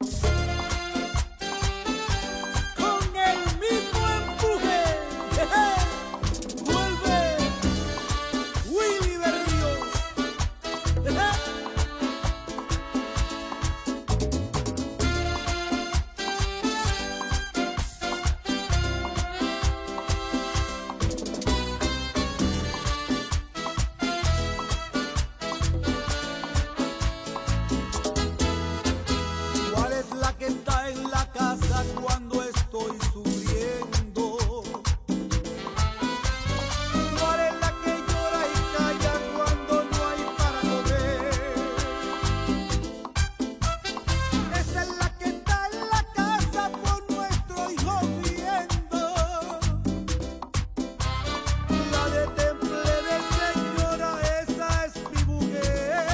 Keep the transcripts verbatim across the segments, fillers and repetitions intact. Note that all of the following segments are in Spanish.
Con el mismo empuje, vuelve Willy Berríos. ¿Cuál es la que está en la casa cuando estoy sufriendo? ¿Cuál es la que llora y calla cuando no hay para comer? Esa es la que está en la casa por nuestro hijo viendo. La de temple de señora, esa es mi mujer.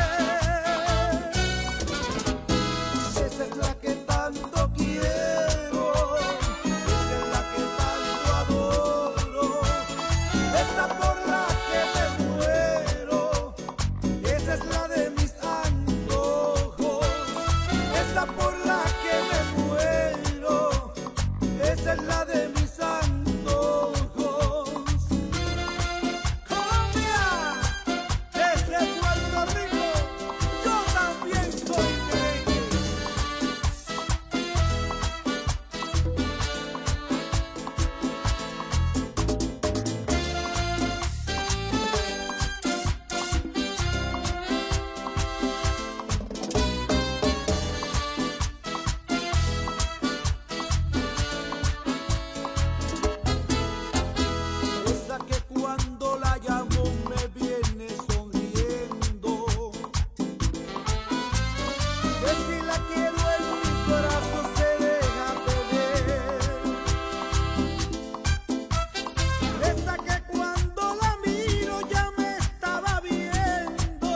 Esa es la que tanto quiero, esa es la que tanto adoro, esa por la que me muero, esa es la de mis antojos, esa por la que me muero, esa es la de mis antojos. Colombia, desde Puerto Rico, yo también soy merengue. Esa que cuando la llamo me viene sonriendo, que si la quiero en mi corazón se deja tener. Esa que cuando la miro ya me estaba viendo,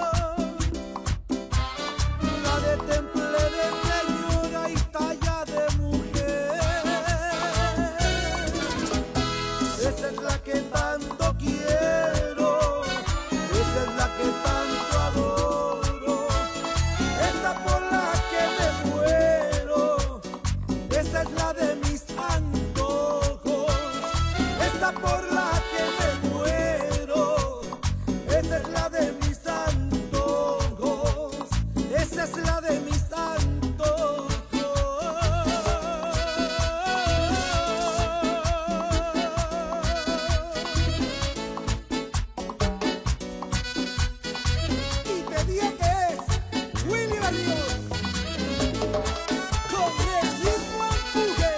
la de temple de señora y talla de mujer. Esa es la que tanto quiero, esa es la que tanto adoro, esa por la que me muero, esa es la de mis antojos, esa por la que me muero, esa es la de mis antojos, esa es la de mis y te dije que es Willy Berríos con el mismo empuje.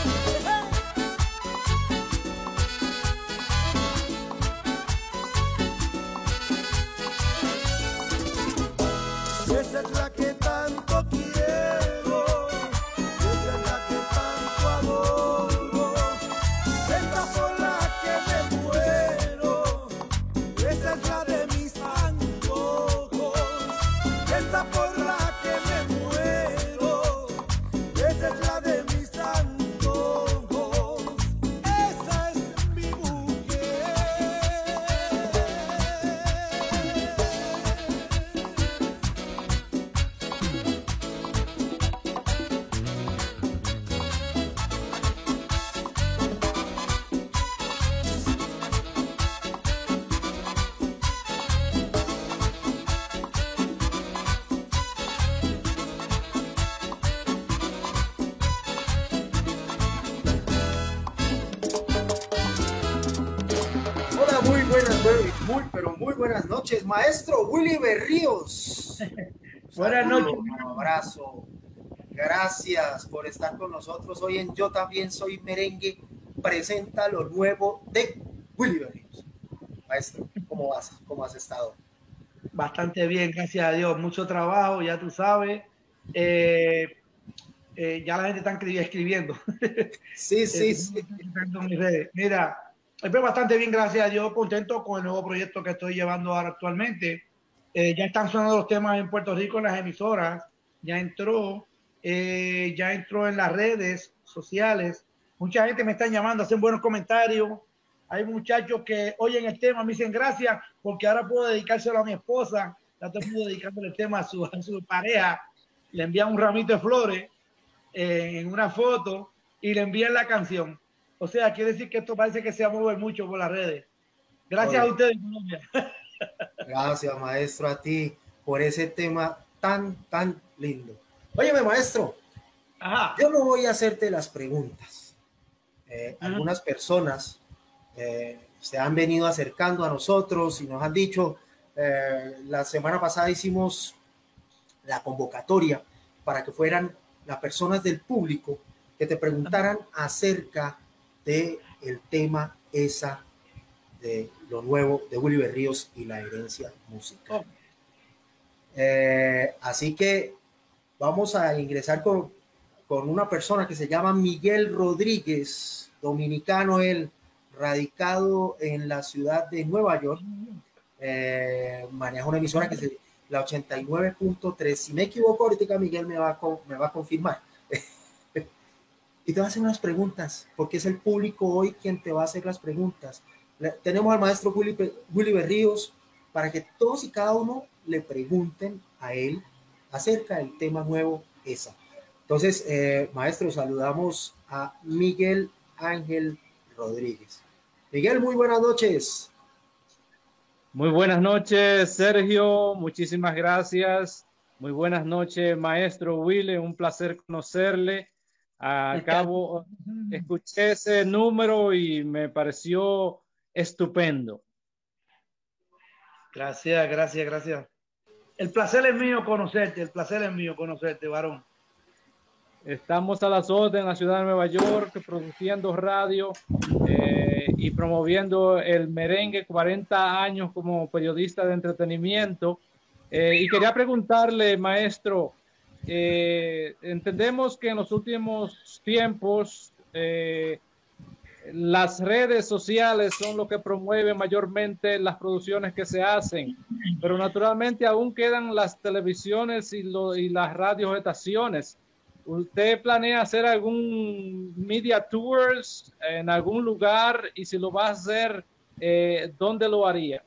Esa es la que tanto quiero, esa es la que tanto adoro, esa por la que me muero, esa es la de mis antojos, esa por la que me muero, esa es la de mis antojos, esa es mi mujer. Hola, muy buenas, muy, muy, pero muy buenas noches, maestro Willy Berríos. Buenas Saludo, noches. Un abrazo. Gracias por estar con nosotros hoy en Yo También Soy Merengue. Presenta lo nuevo de Willy Berríos. Maestro, ¿cómo vas? ¿Cómo has estado? Bastante bien, gracias a Dios. Mucho trabajo, ya tú sabes. Eh, eh, ya la gente está escribiendo. Sí, sí, sí. Mira, estoy bastante bien, gracias a Dios. Contento con el nuevo proyecto que estoy llevando ahora actualmente. Eh, ya están sonando los temas en Puerto Rico en las emisoras. Ya entró, eh, ya entró en las redes sociales. Mucha gente me está llamando, hacen buenos comentarios. Hay muchachos que oyen el tema, me dicen gracias porque ahora puedo dedicárselo a mi esposa. Ya te puedo dedicarle el tema a su, a su pareja. le envían un ramito de flores eh, en una foto y le envían la canción. O sea, quiere decir que esto parece que se va a mover mucho por las redes. Gracias Oye, a ustedes, Colombia. gracias, maestro, a ti por ese tema tan, tan lindo. Óyeme, maestro, Ajá. yo no voy a hacerte las preguntas. Eh, Ajá. algunas personas eh, se han venido acercando a nosotros y nos han dicho, eh, la semana pasada hicimos la convocatoria para que fueran las personas del público que te preguntaran acerca de el tema esa de lo nuevo de Willy Berríos y la herencia musical. Oh. Eh, así que vamos a ingresar con, con una persona que se llama Miguel Rodríguez, dominicano, él radicado en la ciudad de Nueva York, eh, maneja una emisora que es la ochenta y nueve punto tres. Si me equivoco, ahorita Miguel me va a, me va a confirmar. Y te va a hacer unas preguntas, porque es el público hoy quien te va a hacer las preguntas. Le, tenemos al maestro Willy, Willy Berríos para que todos y cada uno le pregunten a él acerca del tema nuevo esa. Entonces, eh, maestro, saludamos a Miguel Ángel Rodríguez. Miguel, muy buenas noches. Muy buenas noches, Sergio. Muchísimas gracias. Muy buenas noches, maestro Willy. Un placer conocerle. Acabo, escuché ese número y me pareció estupendo. Gracias, gracias, gracias. El placer es mío conocerte, el placer es mío conocerte, varón. Estamos a las órdenes en la ciudad de Nueva York, produciendo radio eh, y promoviendo el merengue, cuarenta años como periodista de entretenimiento. Eh, y quería preguntarle, maestro, eh, entendemos que en los últimos tiempos eh, las redes sociales son lo que promueven mayormente las producciones que se hacen, pero naturalmente aún quedan las televisiones y, lo, y las radioestaciones. ¿Usted planea hacer algún media tours en algún lugar? Y si lo va a hacer, eh, ¿dónde lo haría?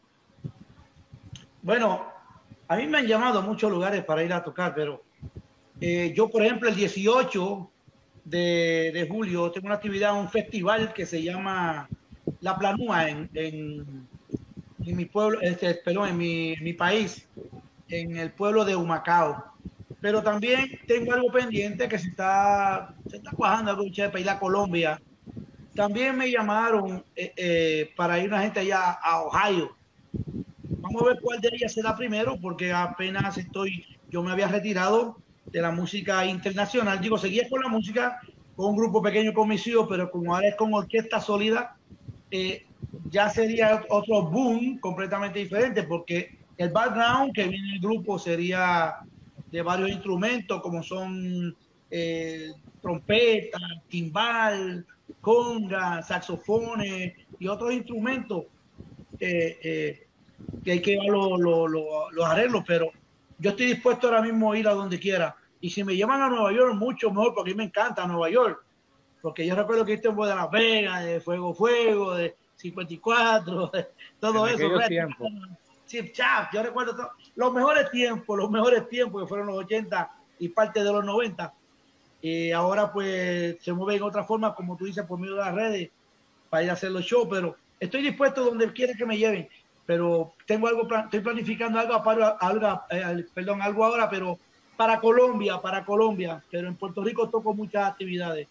Bueno, a mí me han llamado a muchos lugares para ir a tocar, pero eh, yo, por ejemplo, el dieciocho de, de julio tengo una actividad, un festival que se llama La Planúa en, en, en mi pueblo, este, perdón, en mi, en mi país, en el pueblo de Humacao. Pero también tengo algo pendiente que se está, se está cuajando algo para ir a Colombia. También me llamaron eh, eh, para ir una gente allá a Ohio. Vamos a ver cuál de ellas será primero, porque apenas estoy, yo me había retirado de la música internacional. Digo, seguía con la música, con un grupo pequeño con mis hijos, pero como ahora es con orquesta sólida, eh, ya sería otro boom completamente diferente, porque el background que viene en el grupo sería de varios instrumentos como son eh, trompeta, timbal, conga, saxofones y otros instrumentos eh, eh, que hay que llevar los lo, lo, lo arreglos, pero yo estoy dispuesto ahora mismo a ir a donde quiera. Y si me llevan a Nueva York, mucho mejor, porque a mí me encanta Nueva York. Porque yo recuerdo que este fue de Las Vegas, de Fuego Fuego, de cincuenta y cuatro, de todo en eso. Tiempo. Chip Chap, yo recuerdo todo, los mejores tiempos, los mejores tiempos que fueron los ochenta y parte de los noventa. Y ahora pues se mueve en otra forma, como tú dices, por medio de las redes, para ir a hacer los shows, pero estoy dispuesto donde quiera que me lleven. Pero tengo algo, estoy planificando algo, para, algo, eh, perdón, algo ahora, pero para Colombia, para Colombia, pero en Puerto Rico toco muchas actividades.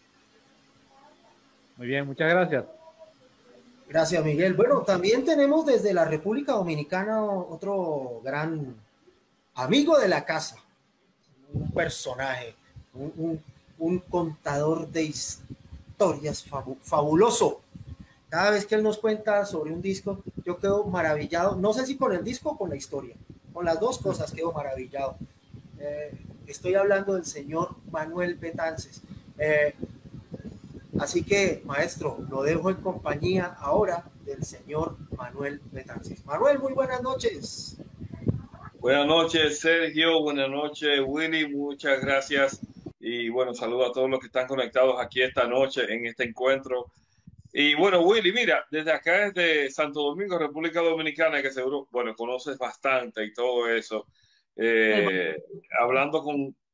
Muy bien, muchas gracias. Gracias, Miguel. Bueno, también tenemos desde la República Dominicana otro gran amigo de la casa, un personaje, un, un, un contador de historias fabu fabuloso. Cada vez que él nos cuenta sobre un disco, yo quedo maravillado. No sé si con el disco o con la historia. Con las dos cosas quedo maravillado. Eh, estoy hablando del señor Manuel Betances. Eh, así que, maestro, lo dejo en compañía ahora del señor Manuel Betances. Manuel, muy buenas noches. Buenas noches, Sergio. Buenas noches, Willy. Muchas gracias. Y bueno, saludo a todos los que están conectados aquí esta noche en este encuentro. Y bueno, Willy, mira, desde acá, desde Santo Domingo, República Dominicana, que seguro, bueno, conoces bastante y todo eso, eh, hablando con,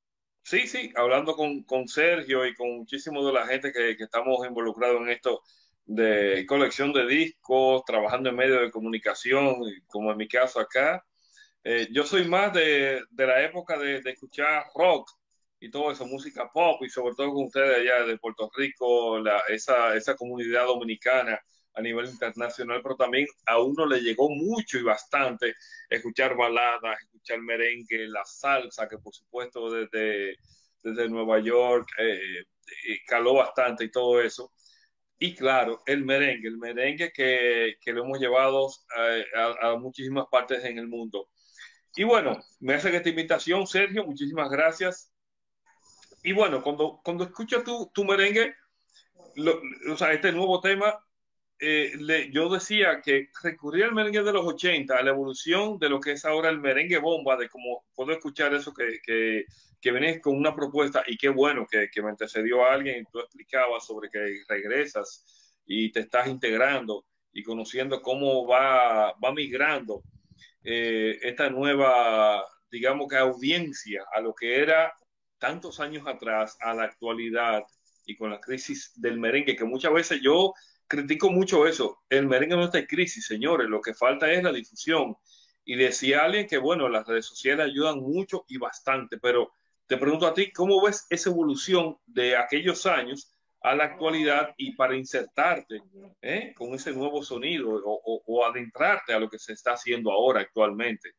Sí, sí, hablando con, con Sergio y con muchísimos de la gente que, que estamos involucrados en esto de colección de discos, trabajando en medios de comunicación, como en mi caso acá. Eh, yo soy más de, de la época de, de escuchar rock y todo eso, música pop, y sobre todo con ustedes allá de Puerto Rico, la, esa, esa comunidad dominicana a nivel internacional, pero también a uno le llegó mucho y bastante escuchar baladas, escuchar merengue, la salsa, que por supuesto desde, desde Nueva York eh, eh, caló bastante y todo eso. Y claro, el merengue, el merengue que, que lo hemos llevado a, a, a muchísimas partes en el mundo. Y bueno, me hacen esta invitación, Sergio, muchísimas gracias. Y bueno, cuando, cuando escucho tu, tu merengue, lo, o sea, este nuevo tema, eh, le, yo decía que recurría al merengue de los ochenta, a la evolución de lo que es ahora el merengue bomba, de cómo puedo escuchar eso que, que, que vienes con una propuesta, y qué bueno que, que me antecedió a alguien y tú explicabas sobre que regresas y te estás integrando y conociendo cómo va, va migrando eh, esta nueva, digamos que audiencia a lo que era tantos años atrás, a la actualidad, y con la crisis del merengue, que muchas veces yo critico mucho eso. El merengue no está en crisis, señores, lo que falta es la difusión. Y decía alguien que, bueno, las redes sociales ayudan mucho y bastante, pero te pregunto a ti, ¿cómo ves esa evolución de aquellos años a la actualidad y para insertarte ¿eh? con ese nuevo sonido o, o, o adentrarte a lo que se está haciendo ahora actualmente?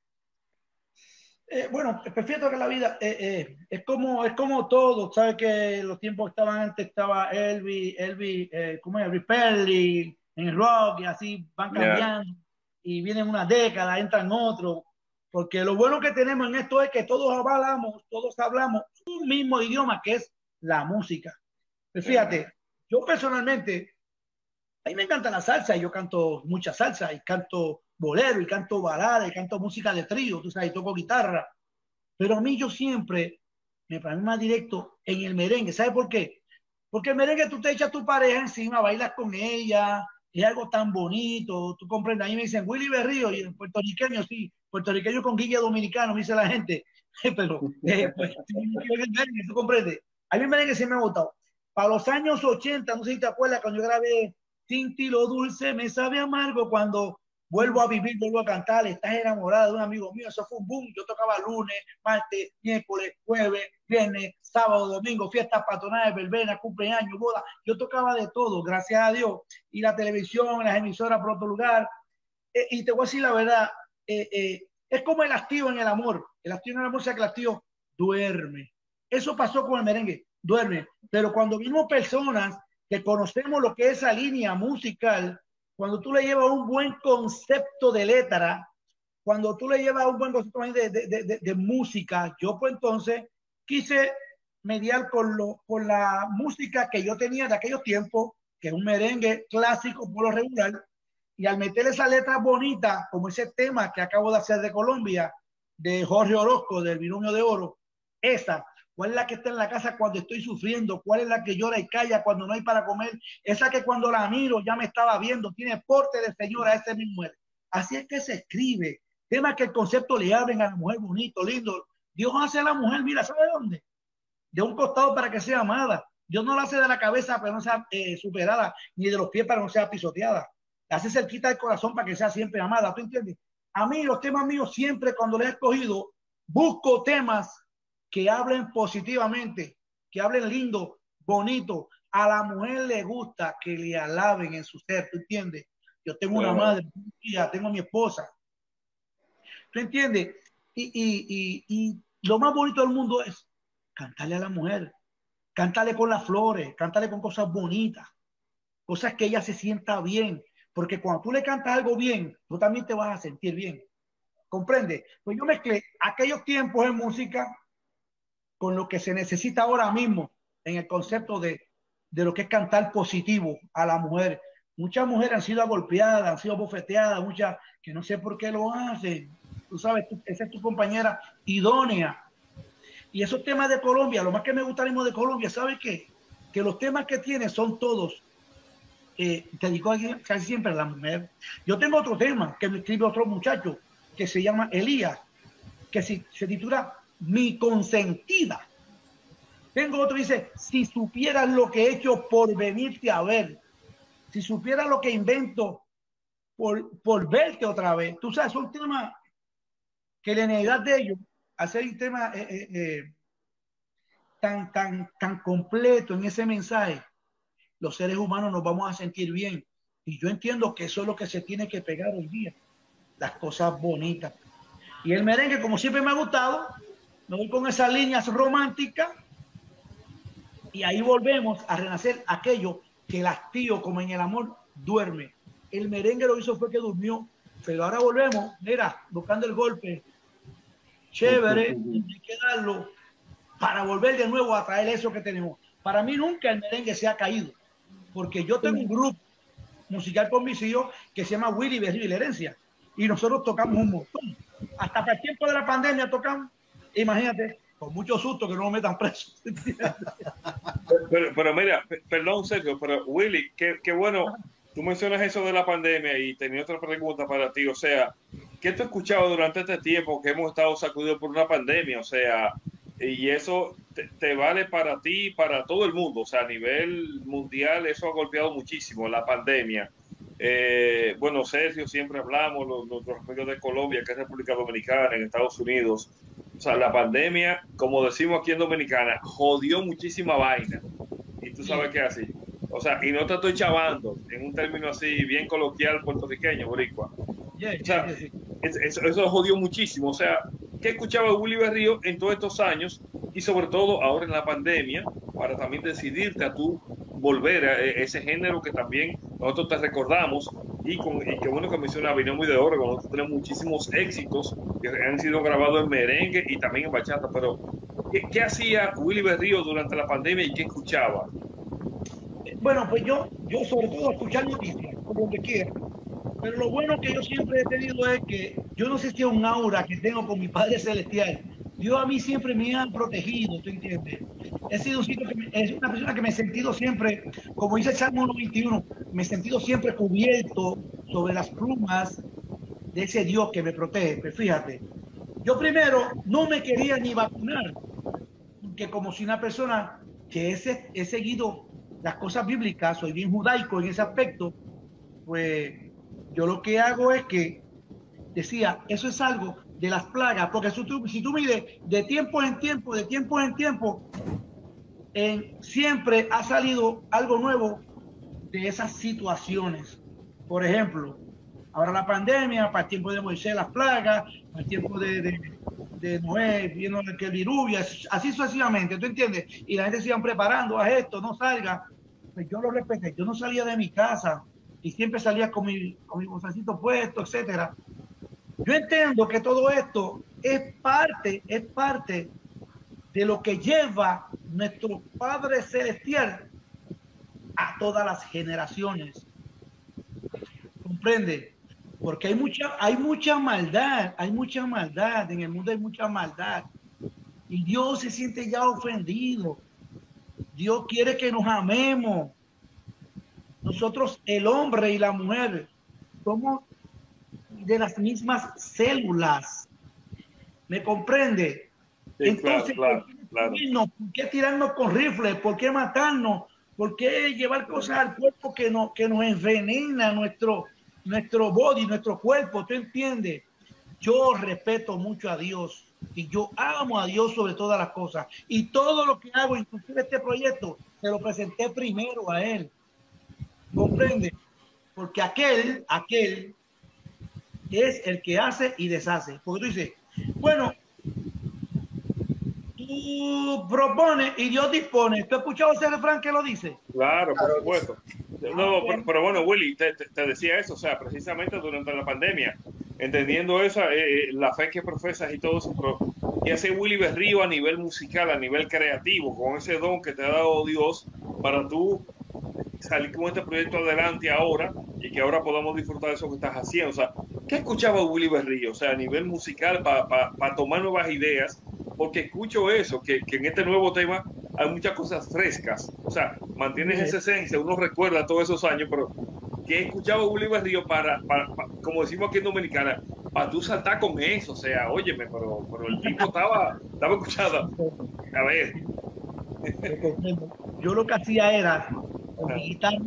Eh, bueno, prefiero que la vida eh, eh, es como es como todo, sabes que los tiempos estaban antes, estaba Elvis, Elvis, eh, ¿cómo es? Elvis Presley en el rock, y así van cambiando, yeah. Y vienen una década, entran otros, porque lo bueno que tenemos en esto es que todos hablamos, todos hablamos un mismo idioma, que es la música. Pues fíjate, yeah. Yo personalmente, a mí me encanta la salsa, y yo canto mucha salsa, y canto bolero, y canto balada, y canto música de trío, tú sabes, y toco guitarra. Pero a mí yo siempre me pongo más directo en el merengue. ¿Sabes por qué? Porque el merengue tú te echas a tu pareja encima, bailas con ella, es algo tan bonito, tú comprendes. A mí me dicen Willy Berrío, y en puertorriqueño, sí, puertorriqueño con guille dominicano, me dice la gente. Pero, eh, pues, tú comprendes. A mí el merengue sí me ha gustado. Para los años ochenta, no sé si te acuerdas, cuando yo grabé Sin ti lo dulce me sabe amargo, cuando vuelvo a vivir, vuelvo a cantar, estás enamorada de un amigo mío, eso fue un boom. Yo tocaba lunes, martes, miércoles, jueves, viernes, sábado, domingo, fiestas patronales, verbenas, cumpleaños, bodas. Yo tocaba de todo, gracias a Dios. Y la televisión, las emisoras por otro lugar. Eh, y te voy a decir la verdad, eh, eh, es como el hastío en el amor. El hastío en el amor, o sea que el hastío duerme. Eso pasó con el merengue, duerme. Pero cuando vimos personas que conocemos lo que es esa línea musical, cuando tú le llevas un buen concepto de letra, cuando tú le llevas un buen concepto de, de, de, de música, yo pues entonces quise mediar con, lo, con la música que yo tenía de aquellos tiempos, que es un merengue clásico por lo regular, y al meter esa letra bonita, como ese tema que acabo de hacer de Colombia, de Jorge Orozco, del Binomio de Oro, esa, ¿cuál es la que está en la casa cuando estoy sufriendo? ¿Cuál es la que llora y calla cuando no hay para comer? Esa que cuando la miro ya me estaba viendo, tiene porte de señora, ese mismo es. Así es que se escribe. Temas que el concepto le abren a la mujer bonito, lindo. Dios hace a la mujer, mira, ¿sabe dónde? De un costado para que sea amada. Dios no la hace de la cabeza para que no sea eh, superada, ni de los pies para que no sea pisoteada. La hace cerquita del corazón para que sea siempre amada. ¿Tú entiendes? A mí, los temas míos, siempre cuando les he escogido, busco temas que hablen positivamente, que hablen lindo, bonito. A la mujer le gusta que le alaben en su ser, ¿tú entiendes? Yo tengo una madre, tengo mi esposa, ¿tú entiendes? Y, y, y, y lo más bonito del mundo es cantarle a la mujer, cantarle con las flores, cantarle con cosas bonitas, cosas que ella se sienta bien, porque cuando tú le cantas algo bien, tú también te vas a sentir bien, ¿comprende? Pues yo mezclé aquellos tiempos en música con lo que se necesita ahora mismo en el concepto de, de lo que es cantar positivo a la mujer. Muchas mujeres han sido golpeadas, han sido bofeteadas, muchas que no sé por qué lo hacen. Tú sabes, tú, esa es tu compañera idónea. Y esos temas de Colombia, lo más que me gusta de Colombia, ¿sabes qué? Que los temas que tiene son todos, eh, te digo casi siempre a la mujer. Yo tengo otro tema que me escribe otro muchacho que se llama Elías, que se, se titula Mi Consentida. Tengo otro que dice, si supieras lo que he hecho por venirte a ver, si supieras lo que invento por, por verte otra vez. Tú sabes, son temas que la necesidad de ellos, hacer un tema eh, eh, eh, tan, tan, tan completo en ese mensaje, los seres humanos nos vamos a sentir bien. Y yo entiendo que eso es lo que se tiene que pegar hoy día, las cosas bonitas. Y el merengue, como siempre me ha gustado, me voy con esas líneas románticas y ahí volvemos a renacer aquello que el hastío, como en el amor, duerme. El merengue lo hizo fue que durmió, pero ahora volvemos, mira, buscando el golpe, chévere, hay que darlo para volver de nuevo a traer eso que tenemos. Para mí nunca el merengue se ha caído, porque yo tengo un grupo musical con mis hijos que se llama Willy Berrío y la Herencia, y nosotros tocamos un montón. Hasta para el tiempo de la pandemia tocamos, imagínate, con mucho susto que no nos metan presos. Pero, pero mira, perdón Sergio, pero Willy, qué, qué bueno, tú mencionas eso de la pandemia y tenía otra pregunta para ti, o sea, ¿qué tú has escuchado durante este tiempo que hemos estado sacudidos por una pandemia? O sea, y eso te, te vale para ti, para todo el mundo, o sea, a nivel mundial eso ha golpeado muchísimo, la pandemia. Eh, bueno, Sergio, siempre hablamos, los, nuestros amigos de Colombia, que es República Dominicana, en Estados Unidos, o sea, la pandemia, como decimos aquí en Dominicana, jodió muchísima vaina, y tú sabes que es así. O sea, y no te estoy chavando, en un término así bien coloquial puertorriqueño, boricua. Yeah, o sea, yeah, yeah. Eso, eso jodió muchísimo. O sea, ¿qué escuchaba Willy Berrío en todos estos años? Y sobre todo ahora en la pandemia, para también decidirte a tú volver a ese género que también nosotros te recordamos. Y, con, y qué bueno que menciona Binomio de Oro, nosotros tenemos muchísimos éxitos que han sido grabados en merengue y también en bachata. Pero, ¿qué, qué hacía Willy Berrío durante la pandemia y qué escuchaba? Bueno, pues yo, yo sobre todo escuchar noticias, por donde quiera. Pero lo bueno que yo siempre he tenido es que yo no sé si es un aura que tengo con mi Padre Celestial. Dios a mí siempre me ha protegido, ¿tú entiendes? He sido un sitio que me, es una persona que me he sentido siempre, como dice el Salmo noventa y uno, me he sentido siempre cubierto sobre las plumas de ese Dios que me protege. Pero fíjate, yo primero no me quería ni vacunar, porque como si una persona que he, he seguido las cosas bíblicas, soy bien judaico en ese aspecto, pues yo lo que hago es que decía, eso es algo de las plagas, porque si tú, si tú mides de tiempo en tiempo, de tiempo en tiempo, en, siempre ha salido algo nuevo de esas situaciones. Por ejemplo, ahora la pandemia, para el tiempo de Moisés las plagas, para el tiempo de, de, de Noé, viendo que el diluvio, así sucesivamente, ¿tú entiendes? Y la gente se iban preparando a esto, no salga. Pues yo lo respeté, yo no salía de mi casa y siempre salía con mi, con mi bolsacito puesto, etcétera. Yo entiendo que todo esto es parte, es parte de lo que lleva nuestro Padre Celestial a todas las generaciones. ¿Comprende? Porque hay mucha, hay mucha maldad, hay mucha maldad, en el mundo hay mucha maldad. Y Dios se siente ya ofendido. Dios quiere que nos amemos. Nosotros, el hombre y la mujer, somos de las mismas células. ¿Me comprende? Sí, Entonces, claro, claro, claro. ¿por qué tirarnos con rifles? ¿Por qué matarnos? ¿Por qué llevar cosas al cuerpo que, no, que nos envenena nuestro, nuestro body, nuestro cuerpo? ¿Tú entiendes? Yo respeto mucho a Dios y yo amo a Dios sobre todas las cosas. Y todo lo que hago, inclusive este proyecto, se lo presenté primero a Él. ¿Comprende? Porque aquel, aquel es el que hace y deshace. Porque tú dices, bueno, tú propones y Dios dispone. ¿Tú has escuchado ese refrán que lo dice? Claro, por supuesto. No, pero, pero bueno, Willy, te, te, te decía eso, o sea, precisamente durante la pandemia, entendiendo esa, eh, la fe que profesas y todo eso, pero ¿qué hace Willy Berrío a nivel musical, a nivel creativo, con ese don que te ha dado Dios para tú salir con este proyecto adelante ahora y que ahora podamos disfrutar de eso que estás haciendo? O sea, ¿qué escuchaba Willy Berrío? O sea, a nivel musical, para pa, pa tomar nuevas ideas, porque escucho eso, que, que en este nuevo tema hay muchas cosas frescas. O sea, mantienes esa esencia, uno recuerda todos esos años, pero ¿qué escuchaba Willy Berrío para, para, para, como decimos aquí en Dominicana, para tú saltar con eso? O sea, óyeme, pero, pero el tipo estaba, estaba escuchando. A ver. Yo lo que hacía era, con mi guitarra,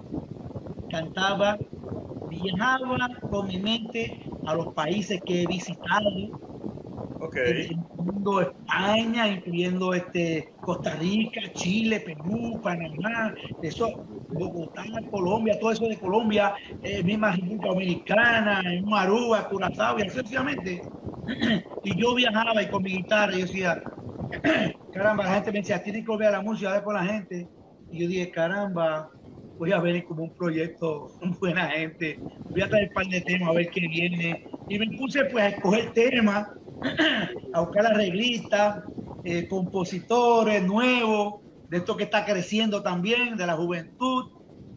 cantaba, viajaba con mi mente a los países que he visitado, Okay. incluyendo España, incluyendo este, Costa Rica, Chile, Perú, Panamá, eso, Bogotá, Colombia, todo eso de Colombia, eh, misma República Dominicana, en Aruba, Curazao, y así sucesivamente. Y yo viajaba y con mi guitarra, yo decía, caramba, la gente me decía, tienes que volver a la música, a ver con la gente. Y yo dije, caramba, voy a ver como un proyecto, buena gente, voy a traer un par de temas a ver qué viene. Y me puse pues a escoger temas, a buscar arreglistas, eh, compositores nuevos, de esto que está creciendo también, de la juventud.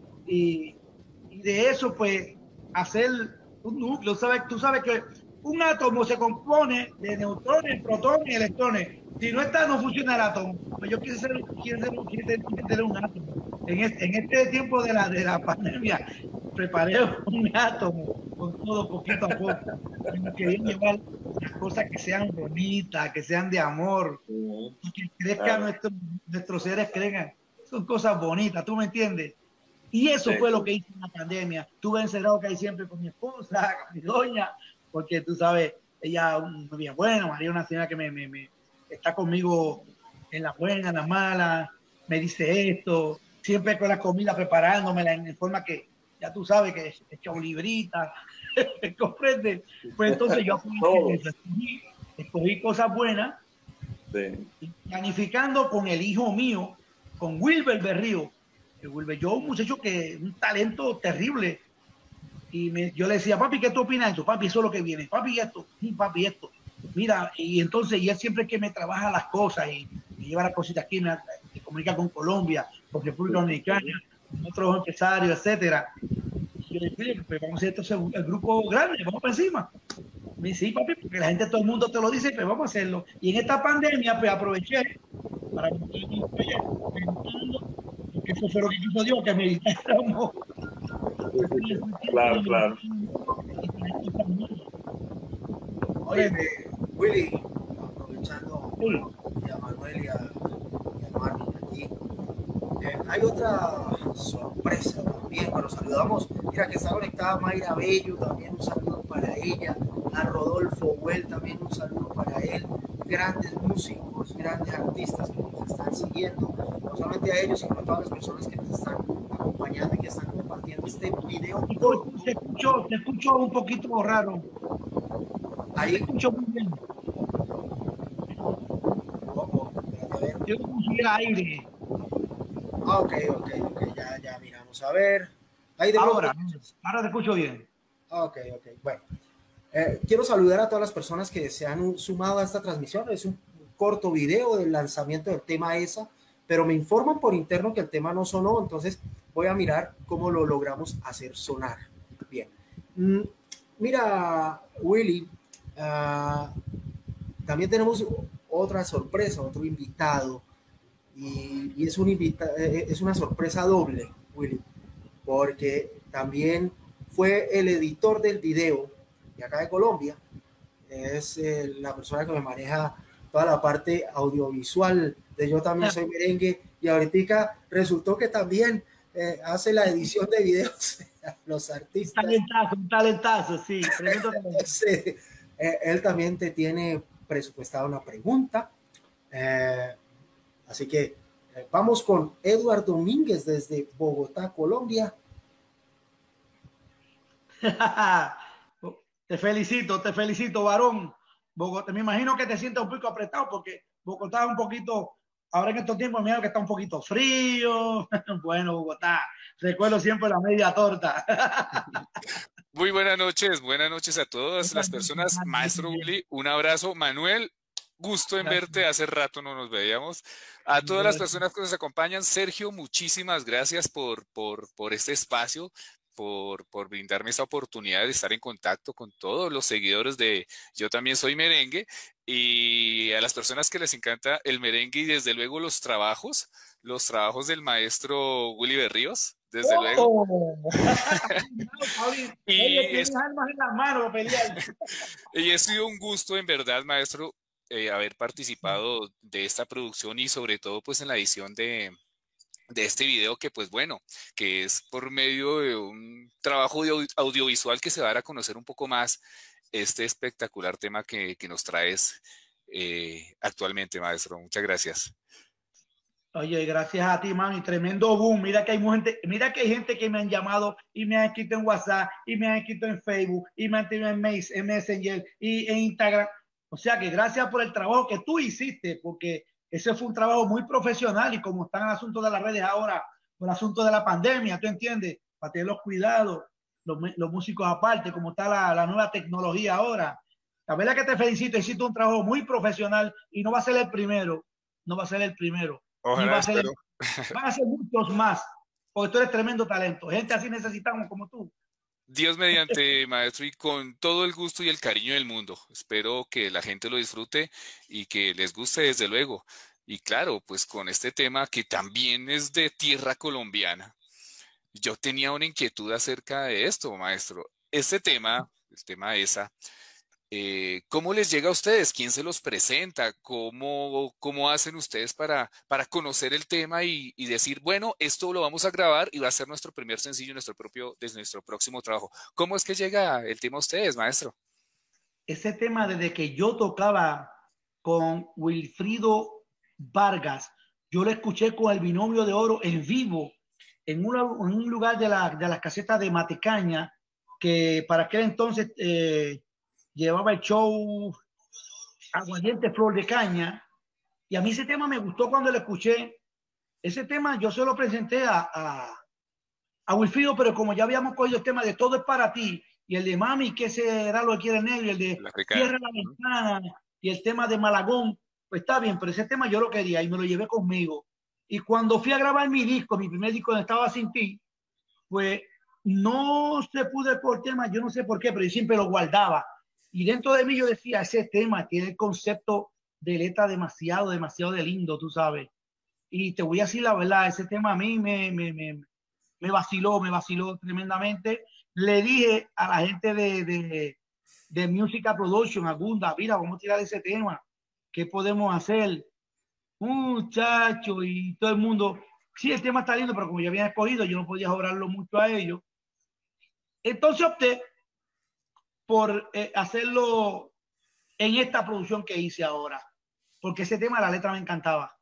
Y, y de eso pues hacer un núcleo. ¿Sabes? Tú sabes que un átomo se compone de neutrones, protones y electrones. Si no está, no funciona el átomo. Pues yo quiero ser, quiero ser, quiero ser un átomo. En este, en este tiempo de la, de la pandemia, preparé un átomo con todo poquito a poco. Quería llevar las cosas que sean bonitas, que sean de amor, uh-huh. que crezcan claro. nuestros, nuestros seres, crezcan. Son cosas bonitas, ¿tú me entiendes? Y eso sí. fue lo que hice en la pandemia. Estuve encerrado que hay siempre con mi esposa, con mi doña, porque tú sabes, ella es bien buena, María una señora que me, me, me está conmigo en las buenas, en las malas, me dice esto, siempre con la comida preparándomela en forma que ya tú sabes que he hecho librita, ¿comprendes? Pues entonces yo escogí, escogí cosas buenas, sí. planificando con el hijo mío, con Wilber Berrío. El Wilber, yo un muchacho que un talento terrible. Y me, yo le decía, papi, ¿qué tú opinas de esto? Papi, eso es lo que viene. Papi, esto. Sí, papi, esto. Mira, y entonces, y él siempre que me trabaja las cosas y me lleva las cositas aquí, me, me comunica con Colombia, con República Dominicana, con otros empresarios, etcétera. Y yo le dije, pues vamos a hacer esto, el grupo grande, vamos para encima. Me dice, sí, papi, porque la gente, todo el mundo te lo dice, pues vamos a hacerlo. Y en esta pandemia, pues aproveché para montar un proyecto, porque eso fue lo que quiso Dios, que meditáramos. Claro, claro. Oye, eh, Willy, aprovechando bueno, a Manuel y a, y a Marlon aquí, eh, hay otra sorpresa también, pero saludamos, mira que está conectada Mayra Bello, también un saludo para ella, a Rodolfo Well, también un saludo para él, grandes músicos, grandes artistas que nos están siguiendo, no solamente a ellos, sino a todas las personas que nos están acompañando y que están compartiendo este video. Te escucho, te escucho un poquito raro. Ahí. Te escucho muy bien. ¿Cómo? A ver. Yo escuché el aire. Ah, ok, ok, ok, ya, ya miramos. A ver. Ahí de ahora, ahora te escucho bien. Ah, ok, ok, bueno. Eh, quiero saludar a todas las personas que se han sumado a esta transmisión. Es un corto video del lanzamiento del tema E S A, pero me informan por interno que el tema no sonó, entonces voy a mirar cómo lo logramos hacer sonar. Bien. Mm, mira, Willy, uh, también tenemos otra sorpresa, otro invitado, y, y es, un invita es una sorpresa doble, Willy, porque también fue el editor del video de acá de Colombia, es eh, la persona que me maneja toda la parte audiovisual de Yo También Soy Merengue, y ahorita resultó que también eh, hace la edición de videos a los artistas. Un talentazo, un talentazo, sí. sí. Eh, él también te tiene presupuestada una pregunta. Eh, así que eh, vamos con Edward Domínguez desde Bogotá, Colombia. Te felicito, te felicito, varón. Bogotá, me imagino que te sientes un poco apretado porque Bogotá es un poquito, ahora en estos tiempos me que está un poquito frío. Bueno, Bogotá, recuerdo siempre la media torta. Muy buenas noches, buenas noches a todas las personas. Maestro Willy, un abrazo. Manuel, gusto en gracias. Verte, hace rato no nos veíamos. A todas las personas que nos acompañan, Sergio, muchísimas gracias por, por, por este espacio. Por, por brindarme esta oportunidad de estar en contacto con todos los seguidores de Yo También Soy Merengue, y a las personas que les encanta el merengue y desde luego los trabajos, los trabajos del maestro Willy Berríos, desde oh. luego. y, es, armas en las manos, pelear. y ha sido un gusto en verdad, maestro, eh, haber participado de esta producción y sobre todo pues en la edición de, de este video que pues bueno, que es por medio de un trabajo de audiovisual que se va a dar a conocer un poco más este espectacular tema que, que nos traes eh, actualmente, maestro. Muchas gracias. Oye, gracias a ti, mano, y tremendo boom. Mira que hay gente, mira que hay gente que me han llamado y me han escrito en WhatsApp y me han escrito en Facebook y me han escrito en, en Messenger y en Instagram. O sea que gracias por el trabajo que tú hiciste, porque ese fue un trabajo muy profesional y como están el asunto de las redes ahora, con el asunto de la pandemia, ¿tú entiendes? Para tener los cuidados, los, los músicos aparte, como está la, la nueva tecnología ahora. La verdad que te felicito, hiciste un trabajo muy profesional y no va a ser el primero, no va a ser el primero. Ojalá, va a ser, van a ser muchos más, porque tú eres tremendo talento. Gente así necesitamos como tú. Dios mediante, maestro, y con todo el gusto y el cariño del mundo. Espero que la gente lo disfrute y que les guste desde luego. Y claro, pues con este tema que también es de tierra colombiana. Yo tenía una inquietud acerca de esto, maestro. Este tema, el tema esa, Eh, ¿cómo les llega a ustedes? ¿Quién se los presenta? ¿Cómo, cómo hacen ustedes para, para conocer el tema y, y decir, bueno, esto lo vamos a grabar y va a ser nuestro primer sencillo, nuestro propio, desde nuestro próximo trabajo? ¿Cómo es que llega el tema a ustedes, maestro? Ese tema desde que yo tocaba con Wilfrido Vargas, yo lo escuché con el Binomio de Oro en vivo, en, una, en un lugar de, la, de las casetas de Matecaña, que para aquel entonces... Eh, llevaba el show Aguardiente Flor de Caña, y a mí ese tema me gustó cuando lo escuché. Ese tema yo se lo presenté a, a, a Wilfrido, pero como ya habíamos cogido el tema de Todo es para ti, y el de Mami, que será lo que quiere negro, y el de Cierra la ventana, y el tema de Malagón, pues está bien, pero ese tema yo lo quería y me lo llevé conmigo. Y cuando fui a grabar mi disco, mi primer disco donde estaba Sin Ti, pues no se pude por tema, yo no sé por qué, pero yo siempre lo guardaba. Y dentro de mí yo decía, ese tema tiene el concepto de letra demasiado, demasiado de lindo, tú sabes. Y te voy a decir la verdad, ese tema a mí me, me, me, me vaciló, me vaciló tremendamente. Le dije a la gente de, de, de Musical Production, a Gunda, mira, vamos a tirar ese tema, ¿qué podemos hacer? Muchacho, y todo el mundo, sí, el tema está lindo, pero como yo había escogido, yo no podía cobrarlo mucho a ellos. Entonces opté por eh, hacerlo en esta producción que hice ahora, porque ese tema, la letra me encantaba.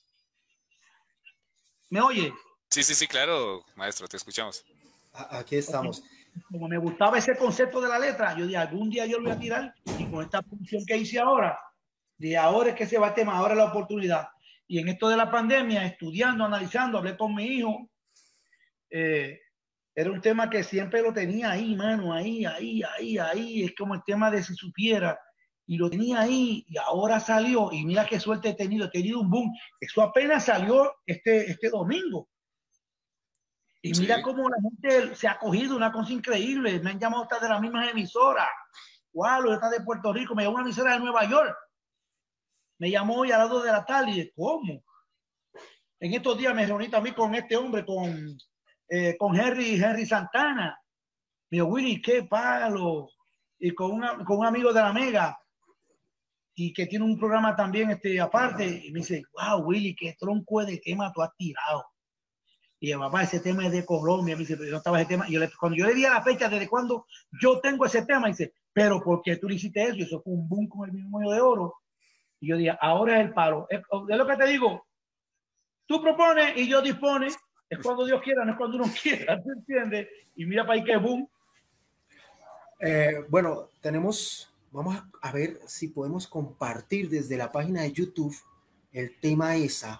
¿Me oye? Sí, sí, sí, claro, maestro, te escuchamos. Aquí estamos. Como me gustaba ese concepto de la letra, yo dije, algún día yo lo voy a tirar, y con esta producción que hice ahora, de ahora es que se va el tema, ahora es la oportunidad. Y en esto de la pandemia, estudiando, analizando, hablé con mi hijo, eh, era un tema que siempre lo tenía ahí, mano, ahí, ahí, ahí, ahí. Es como el tema de Si Supiera. Y lo tenía ahí y ahora salió. Y mira qué suerte he tenido. He tenido un boom. Eso apenas salió este, este domingo. Y sí. Mira cómo la gente se ha cogido, una cosa increíble. Me han llamado hasta de las mismas emisoras. Wow, lo está de Puerto Rico. Me llamó una emisora de Nueva York. Me llamó hoy a las dos de la tarde. Y dije, ¿cómo? En estos días me reuní también con este hombre, con... Eh, con Henry, Henry Santana. Me dijo, Willy, qué palo. Y con, una, con un amigo de la Mega, y que tiene un programa también este, aparte. Y me dice, wow, Willy, qué tronco de tema tú has tirado. Y yo, papá, ese tema es de Colombia. Me dice, pero yo no estaba ese tema. Y yo le, cuando yo le di a la fecha desde cuando yo tengo ese tema, dice, pero ¿por qué tú le hiciste eso? Y eso fue un boom con el Binomio de Oro. Y yo dije, ahora es el palo. Es, es lo que te digo. Tú propones y yo dispone. Es cuando Dios quiera, no es cuando uno quiera, ¿te entiendes? Y mira para ahí que boom. Eh, bueno, tenemos, vamos a ver si podemos compartir desde la página de YouTube el tema esa.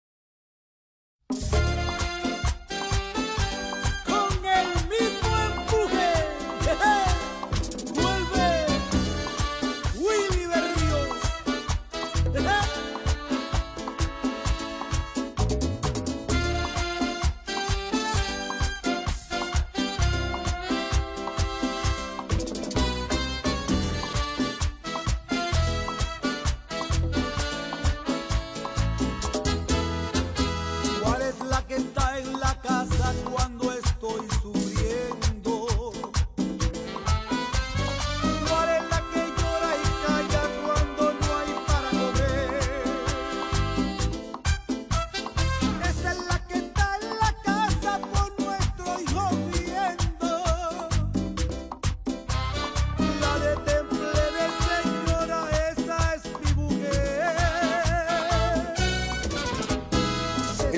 Con el mismo empuje, vuelve Willy Berríos.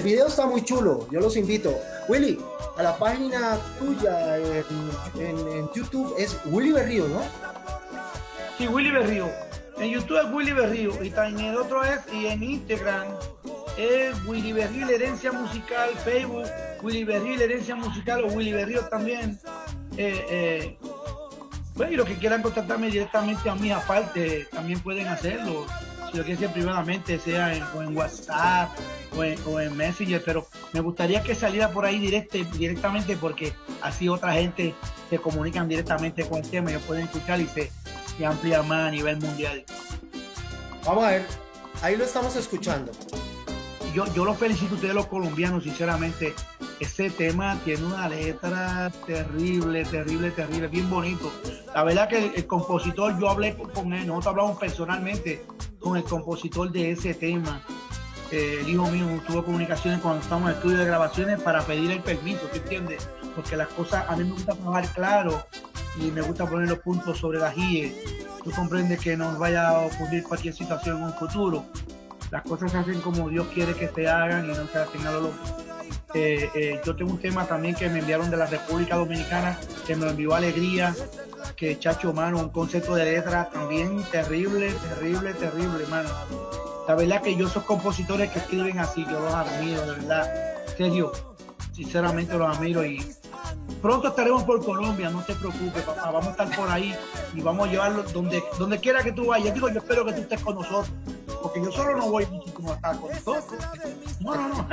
video está muy chulo, yo los invito. Willy, a la página tuya en, en, en YouTube es Willy Berrío, ¿no? Sí, Willy Berrío. En YouTube es Willy Berrío y también el otro es, y en Instagram es Willy Berrío la herencia musical, Facebook, Willy Berrío la herencia musical o Willy Berrío también. Eh, eh, bueno, y los que quieran contactarme directamente a mí aparte, también pueden hacerlo. Si lo quieren hacer privadamente, sea en, o en WhatsApp o en, o en Messenger, pero me gustaría que saliera por ahí directe, directamente porque así otra gente se comunican directamente con el tema, ellos pueden escuchar y se, se amplía más a nivel mundial. Vamos a ver, ahí lo estamos escuchando. Yo, yo los felicito a ustedes los colombianos, sinceramente. Ese tema tiene una letra terrible, terrible, terrible, bien bonito. La verdad que el, el compositor, yo hablé con, con él, nosotros hablamos personalmente con el compositor de ese tema. Eh, el hijo mío tuvo comunicaciones cuando estábamos en el estudio de grabaciones para pedir el permiso, ¿te entiendes? Porque las cosas, a mí me gusta trabajar claro y me gusta poner los puntos sobre las I E. Tú comprendes que nos vaya a ocurrir cualquier situación en un futuro. Las cosas se hacen como Dios quiere que se hagan y no se hacen a lo loco. Eh, eh, yo tengo un tema también que me enviaron de la República Dominicana, que me lo envió Alegría, que Chacho, mano, un concepto de letra también terrible, terrible, terrible, mano. La verdad que yo esos compositores que escriben así, yo los admiro, de verdad. En serio, sinceramente los admiro y pronto estaremos por Colombia, no te preocupes, papá, vamos a estar por ahí y vamos a llevarlo donde, donde quiera que tú vayas. Digo, yo espero que tú estés con nosotros, porque yo solo no voy mucho como a estar con nosotros. No, no, no.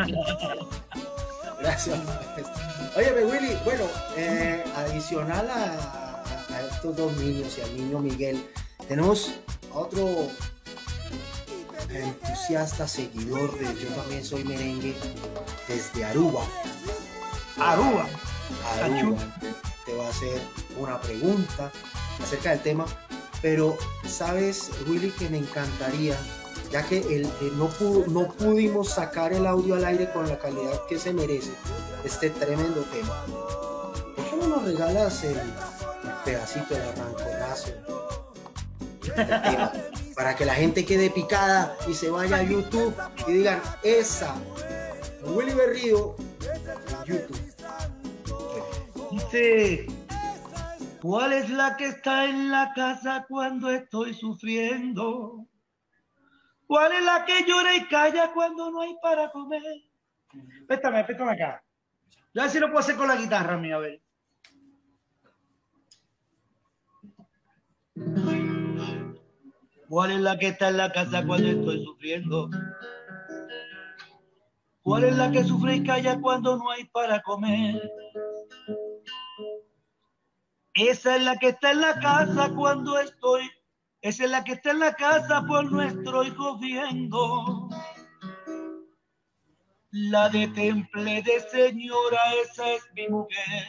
Gracias. Oye, Willy, bueno, eh, adicional a, a, a estos dos niños y al niño Miguel, tenemos otro entusiasta seguidor de Yo También Soy Merengue desde Aruba. Aruba. Aruba. Te va a hacer una pregunta acerca del tema, pero sabes, Willy, que me encantaría, ya que el, eh, no, pudo, no pudimos sacar el audio al aire con la calidad que se merece este tremendo tema. ¿Por qué no nos regalas el, el pedacito, el arranconazo del tema? Para que la gente quede picada y se vaya a YouTube y digan, esa, Willy Berrío en YouTube. Dice, ¿cuál es la que está en la casa cuando estoy sufriendo? ¿Cuál es la que llora y calla cuando no hay para comer? Pétame, pétame acá. Yo a ver si lo puedo hacer con la guitarra mía, a ver. ¿Cuál es la que está en la casa cuando estoy sufriendo? ¿Cuál es la que sufre y calla cuando no hay para comer? Esa es la que está en la casa cuando estoy... Esa es la que está en la casa por nuestro hijo viendo. La de temple de señora, esa es mi mujer.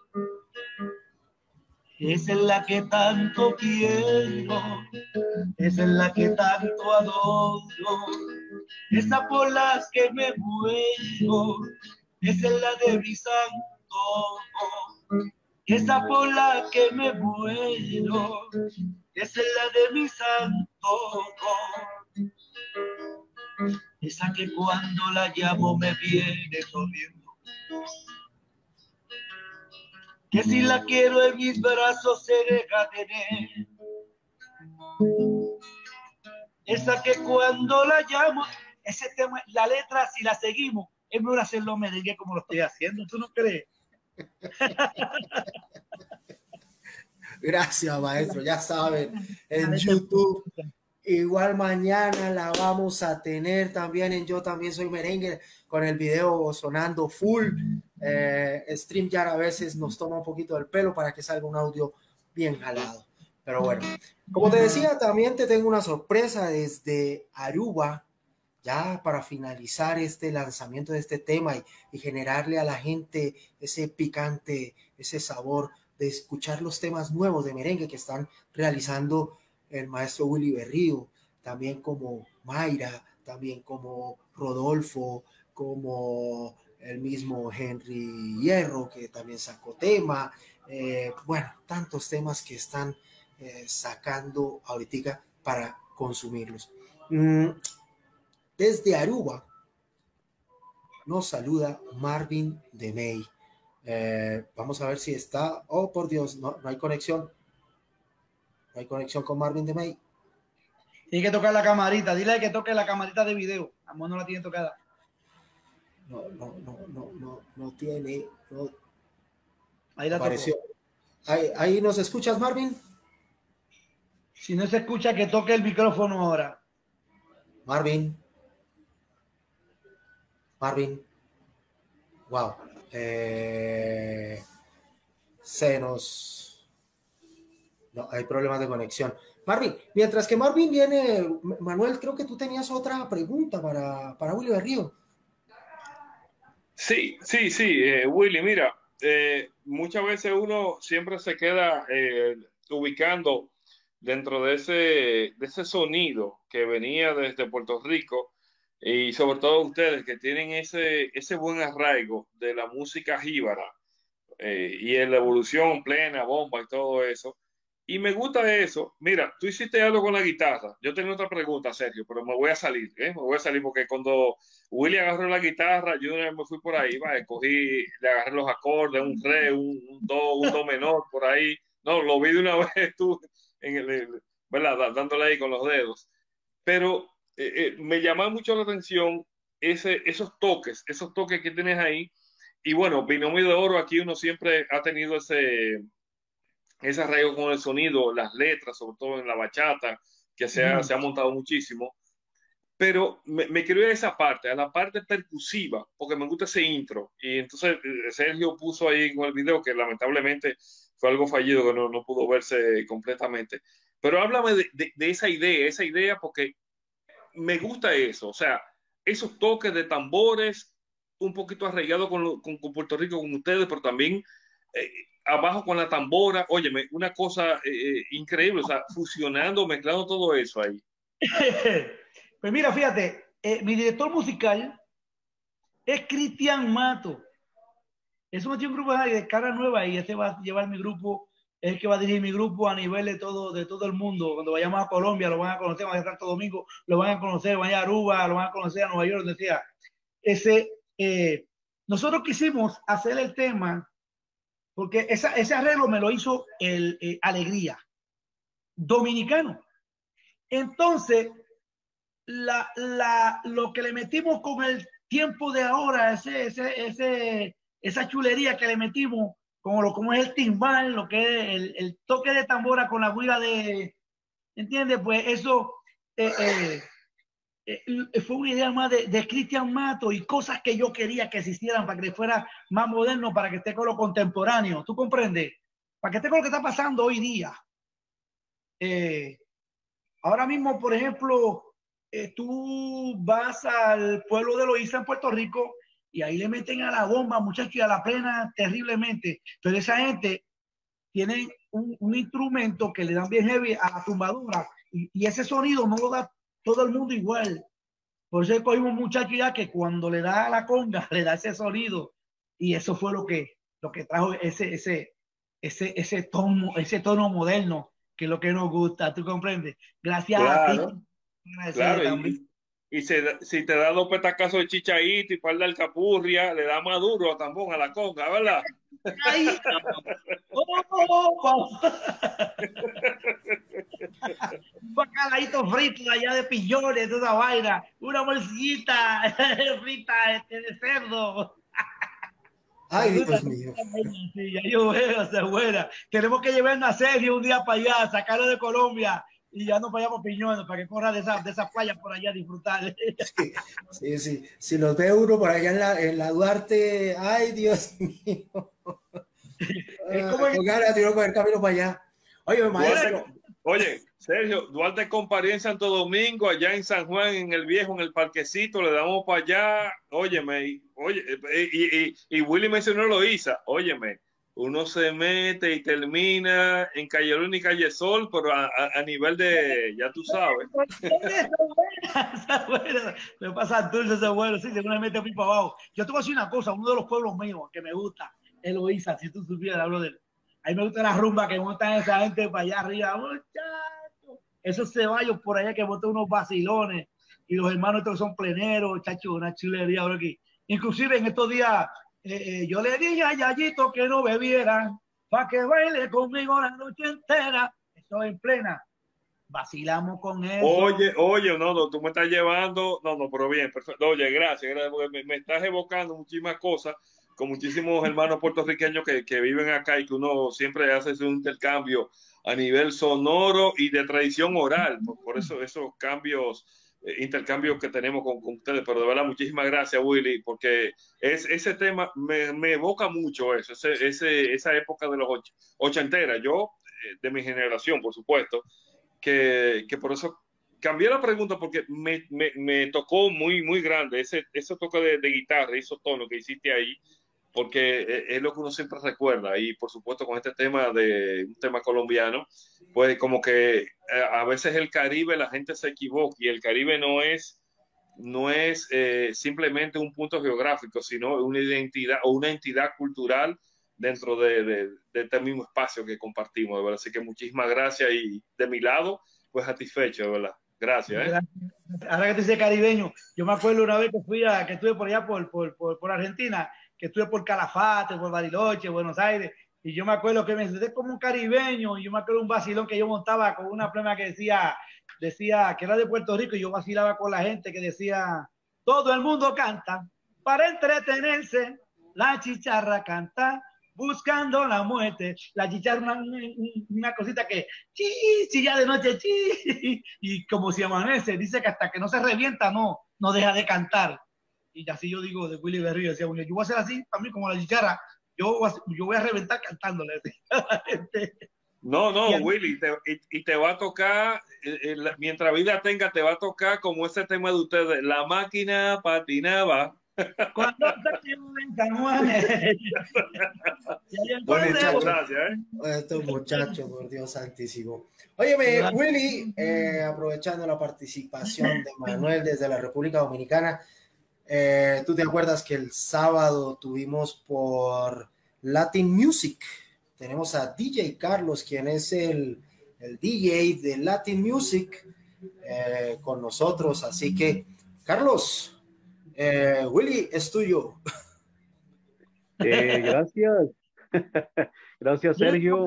Esa es la que tanto quiero. Esa es la que tanto adoro. Esa por la que me muero. Esa es la de mi santo. Esa por la que me muero. Esa es la de mi santo. Esa que cuando la llamo me viene sonriendo. Que si la quiero en mis brazos se deja tener. Esa que cuando la llamo, ese tema, la letra, si la seguimos, es mejor hacerlo merengue como lo estoy haciendo. ¿Tú no crees? Gracias, maestro. Ya saben, en YouTube. Igual mañana la vamos a tener también en Yo También Soy Merengue, con el video sonando full. Eh, StreamYard a veces nos toma un poquito del pelo para que salga un audio bien jalado. Pero bueno, como te decía, también te tengo una sorpresa desde Aruba, ya para finalizar este lanzamiento de este tema y, y generarle a la gente ese picante, ese sabor de escuchar los temas nuevos de merengue que están realizando el maestro Willy Berrío, también como Mayra, también como Rodolfo, como el mismo Henry Hierro, que también sacó tema, eh, bueno, tantos temas que están eh, sacando ahorita para consumirlos. Mm, desde Aruba, nos saluda Marvin de May. Eh, vamos a ver si está. Oh, por Dios, no, no hay conexión. No hay conexión con Marvin de May. Tiene que tocar la camarita. Dile que toque la camarita de video. Amor no la tiene tocada. No, no, no, no, no, no tiene. No. Ahí la apareció. tocó. Ahí, ahí nos escuchas, Marvin. Si no se escucha, que toque el micrófono ahora. Marvin. Marvin. Wow. Eh, se nos... No, hay problemas de conexión. Marvin, mientras que Marvin viene, Manuel, creo que tú tenías otra pregunta para, para Willy Berrío. Sí, sí, sí, eh, Willy, mira, eh, muchas veces uno siempre se queda eh, ubicando dentro de ese, de ese sonido que venía desde Puerto Rico y sobre todo ustedes que tienen ese, ese buen arraigo de la música jíbara eh, y en la evolución plena, bomba y todo eso. Y me gusta eso. Mira, tú hiciste algo con la guitarra. Yo tengo otra pregunta, Sergio, pero me voy a salir, ¿eh? Me voy a salir porque cuando Willy agarró la guitarra, yo me fui por ahí, va, cogí, le agarré los acordes, un re, un, un do, un do menor por ahí. No, lo vi de una vez tú, en el, ¿verdad? Dándole ahí con los dedos. Pero eh, eh, me llama mucho la atención ese, esos toques, esos toques que tienes ahí. Y bueno, Binomio de Oro, aquí uno siempre ha tenido ese... ese arraigo con el sonido, las letras, sobre todo en la bachata, que se ha, mm. se ha montado muchísimo. Pero me, me quiero ir a esa parte, a la parte percusiva, porque me gusta ese intro. Y entonces Sergio puso ahí con el video, que lamentablemente fue algo fallido, que no, no pudo verse completamente. Pero háblame de, de, de esa idea, esa idea, porque me gusta eso. O sea, esos toques de tambores, un poquito arraigado con, con, con Puerto Rico, con ustedes, pero también... Eh, abajo con la tambora, óyeme, una cosa eh, increíble, o sea, fusionando, mezclando todo eso ahí. Pues mira, fíjate, eh, mi director musical es Cristian Mato. Eso me tiene un grupo de cara nueva y este va a llevar mi grupo, es el que va a dirigir mi grupo a nivel de todo, de todo el mundo. Cuando vayamos a Colombia lo van a conocer, van a Santo Domingo, lo van a conocer, van a Aruba, lo van a conocer a Nueva York, donde sea. Ese, eh, nosotros quisimos hacer el tema porque esa, ese arreglo me lo hizo el eh, Alegría, dominicano. Entonces, la, la, lo que le metimos con el tiempo de ahora, ese, ese, ese, esa chulería que le metimos, como, lo, como es el timbal, lo que es el, el toque de tambora con la guira de, ¿entiendes? Pues eso eh, eh, eh, fue una idea más de, de Cristian Mato y cosas que yo quería que se hicieran para que fuera más moderno, para que esté con lo contemporáneo. ¿Tú comprendes? Para que esté con lo que está pasando hoy día. Eh, ahora mismo, por ejemplo, eh, tú vas al pueblo de Loíza en Puerto Rico y ahí le meten a la bomba, muchachos, y a la plena terriblemente. Pero esa gente tiene un, un instrumento que le dan bien heavy a la tumbadura y, y ese sonido no lo da todo el mundo igual. Por eso cogimos un muchacho ya que cuando le da a la conga le da ese sonido y eso fue lo que, lo que trajo ese, ese, ese, ese, tono, ese tono moderno, que es lo que nos gusta, ¿tú comprendes? Gracias claro, a ti. Claro, y, y se, si te da dos petacazos de chichaíto y par de alcapurria, le da más duro a tambón, a la conga, ¿verdad? Ay, oh, oh, oh. Un bacalaíto frito allá de pillones, de esa vaina, una bolsita frita este, de cerdo. Ay, Dios mío. Sí, ya yo veo, se buena. Tenemos que llevarnos a Sergio un día para allá, sacarlo de Colombia y ya nos vayamos a Piñones para que corra de esas de esa playas por allá a disfrutar. Sí, sí, sí. Si nos ve uno por allá en la, en la Duarte, ay, Dios mío. Es como con ganas de coger camino para allá. Oye, maestro. Oye, Sergio, Duarte con París en Santo Domingo, allá en San Juan, en el Viejo, en el Parquecito, le damos para allá. Óyeme, oye, y, y, y Willy mencionó Loíza, óyeme, uno se mete y termina en Calle Luna y Calle Sol, pero a, a, a nivel de, ya tú sabes. Me pasa dulce ese bueno, sí, según me mete muy para abajo. Yo te voy a decir una cosa, uno de los pueblos míos que me gusta es Loíza, si tú supieras, hablo de él. A mí me gusta la rumba que montan esa gente para allá arriba, muchachos. Esos ceballos por allá que montan unos vacilones y los hermanos estos son pleneros, chacho, una chulería, bro, aquí. Inclusive en estos días eh, eh, yo le dije a Yayito que no bebiera para que baile conmigo la noche entera. Estoy en plena. Vacilamos con eso. Oye, oye, no, no, tú me estás llevando, no, no, pero bien, perfecto. Oye, gracias, gracias porque me, me estás evocando muchísimas cosas con muchísimos hermanos puertorriqueños que, que viven acá y que uno siempre hace ese intercambio a nivel sonoro y de tradición oral, por, por eso esos cambios, eh, intercambios que tenemos con, con ustedes, pero de verdad, muchísimas gracias, Willy, porque es, ese tema me, me evoca mucho eso, ese, ese, esa época de los och, ochentera, yo, eh, de mi generación, por supuesto, Que, que por eso cambié la pregunta porque me, me, me tocó muy, muy grande ese, ese toque de, de guitarra, esos tonos que hiciste ahí, porque es lo que uno siempre recuerda. Y por supuesto con este tema de un tema colombiano, pues como que a veces el Caribe la gente se equivoca y el Caribe no es, no es eh, simplemente un punto geográfico, sino una identidad o una entidad cultural dentro de, de, de este mismo espacio que compartimos, de verdad. Así que muchísimas gracias y de mi lado, pues satisfecho, de verdad. Gracias. ¿eh? Ahora que te dice caribeño, yo me acuerdo una vez que fui a, que estuve por allá por, por, por, por Argentina, que estuve por Calafate, por Bariloche, Buenos Aires, y yo me acuerdo que me senté como un caribeño, y yo me acuerdo un vacilón que yo montaba con una plena que decía, decía que era de Puerto Rico, y yo vacilaba con la gente que decía, todo el mundo canta, para entretenerse, la chicharra canta, buscando la muerte, la chicharra, una, una cosita que chi, chilla de noche, chi, y como si amanece, dice que hasta que no se revienta, no, no deja de cantar. Y así yo digo de Willy Berrío, decía, bueno, yo voy a hacer así también como la chicharra, yo, yo voy a reventar cantándole. No, no, y Willy, te, y, y te va a tocar, eh, eh, mientras vida tenga, te va a tocar como ese tema de ustedes, la máquina patinaba. Cuando se en San Juan. Bueno, muchachos, gracias, ¿eh? Estos muchachos, por Dios santísimo. Óyeme, Willy, eh, aprovechando la participación de Manuel desde la República Dominicana, eh, ¿tú te acuerdas que el sábado tuvimos por Latin Music? Tenemos a D J Carlos, quien es el, el D J de Latin Music, eh, con nosotros. Así que, Carlos, Eh, Willy, es tuyo. Eh, gracias. Gracias, Sergio.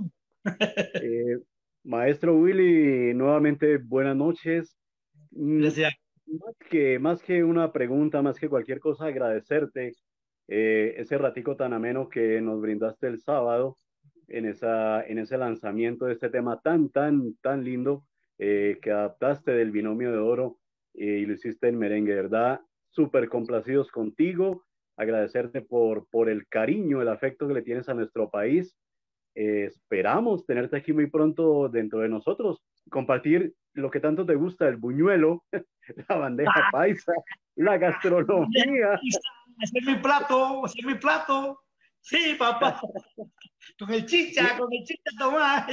Eh, maestro Willy, nuevamente buenas noches. Gracias. Más que, más que una pregunta, más que cualquier cosa, agradecerte eh, ese ratico tan ameno que nos brindaste el sábado en, esa, en ese lanzamiento de este tema tan, tan, tan lindo eh, que adaptaste del Binomio de Oro eh, y lo hiciste en merengue, ¿verdad? Súper complacidos contigo, agradecerte por, por el cariño, el afecto que le tienes a nuestro país. Eh, esperamos tenerte aquí muy pronto dentro de nosotros, compartir lo que tanto te gusta, el buñuelo, la bandeja paisa, la gastronomía. Ese es mi plato, ese es mi plato. Sí, papá. Con el chicha, con el chicha Tomás.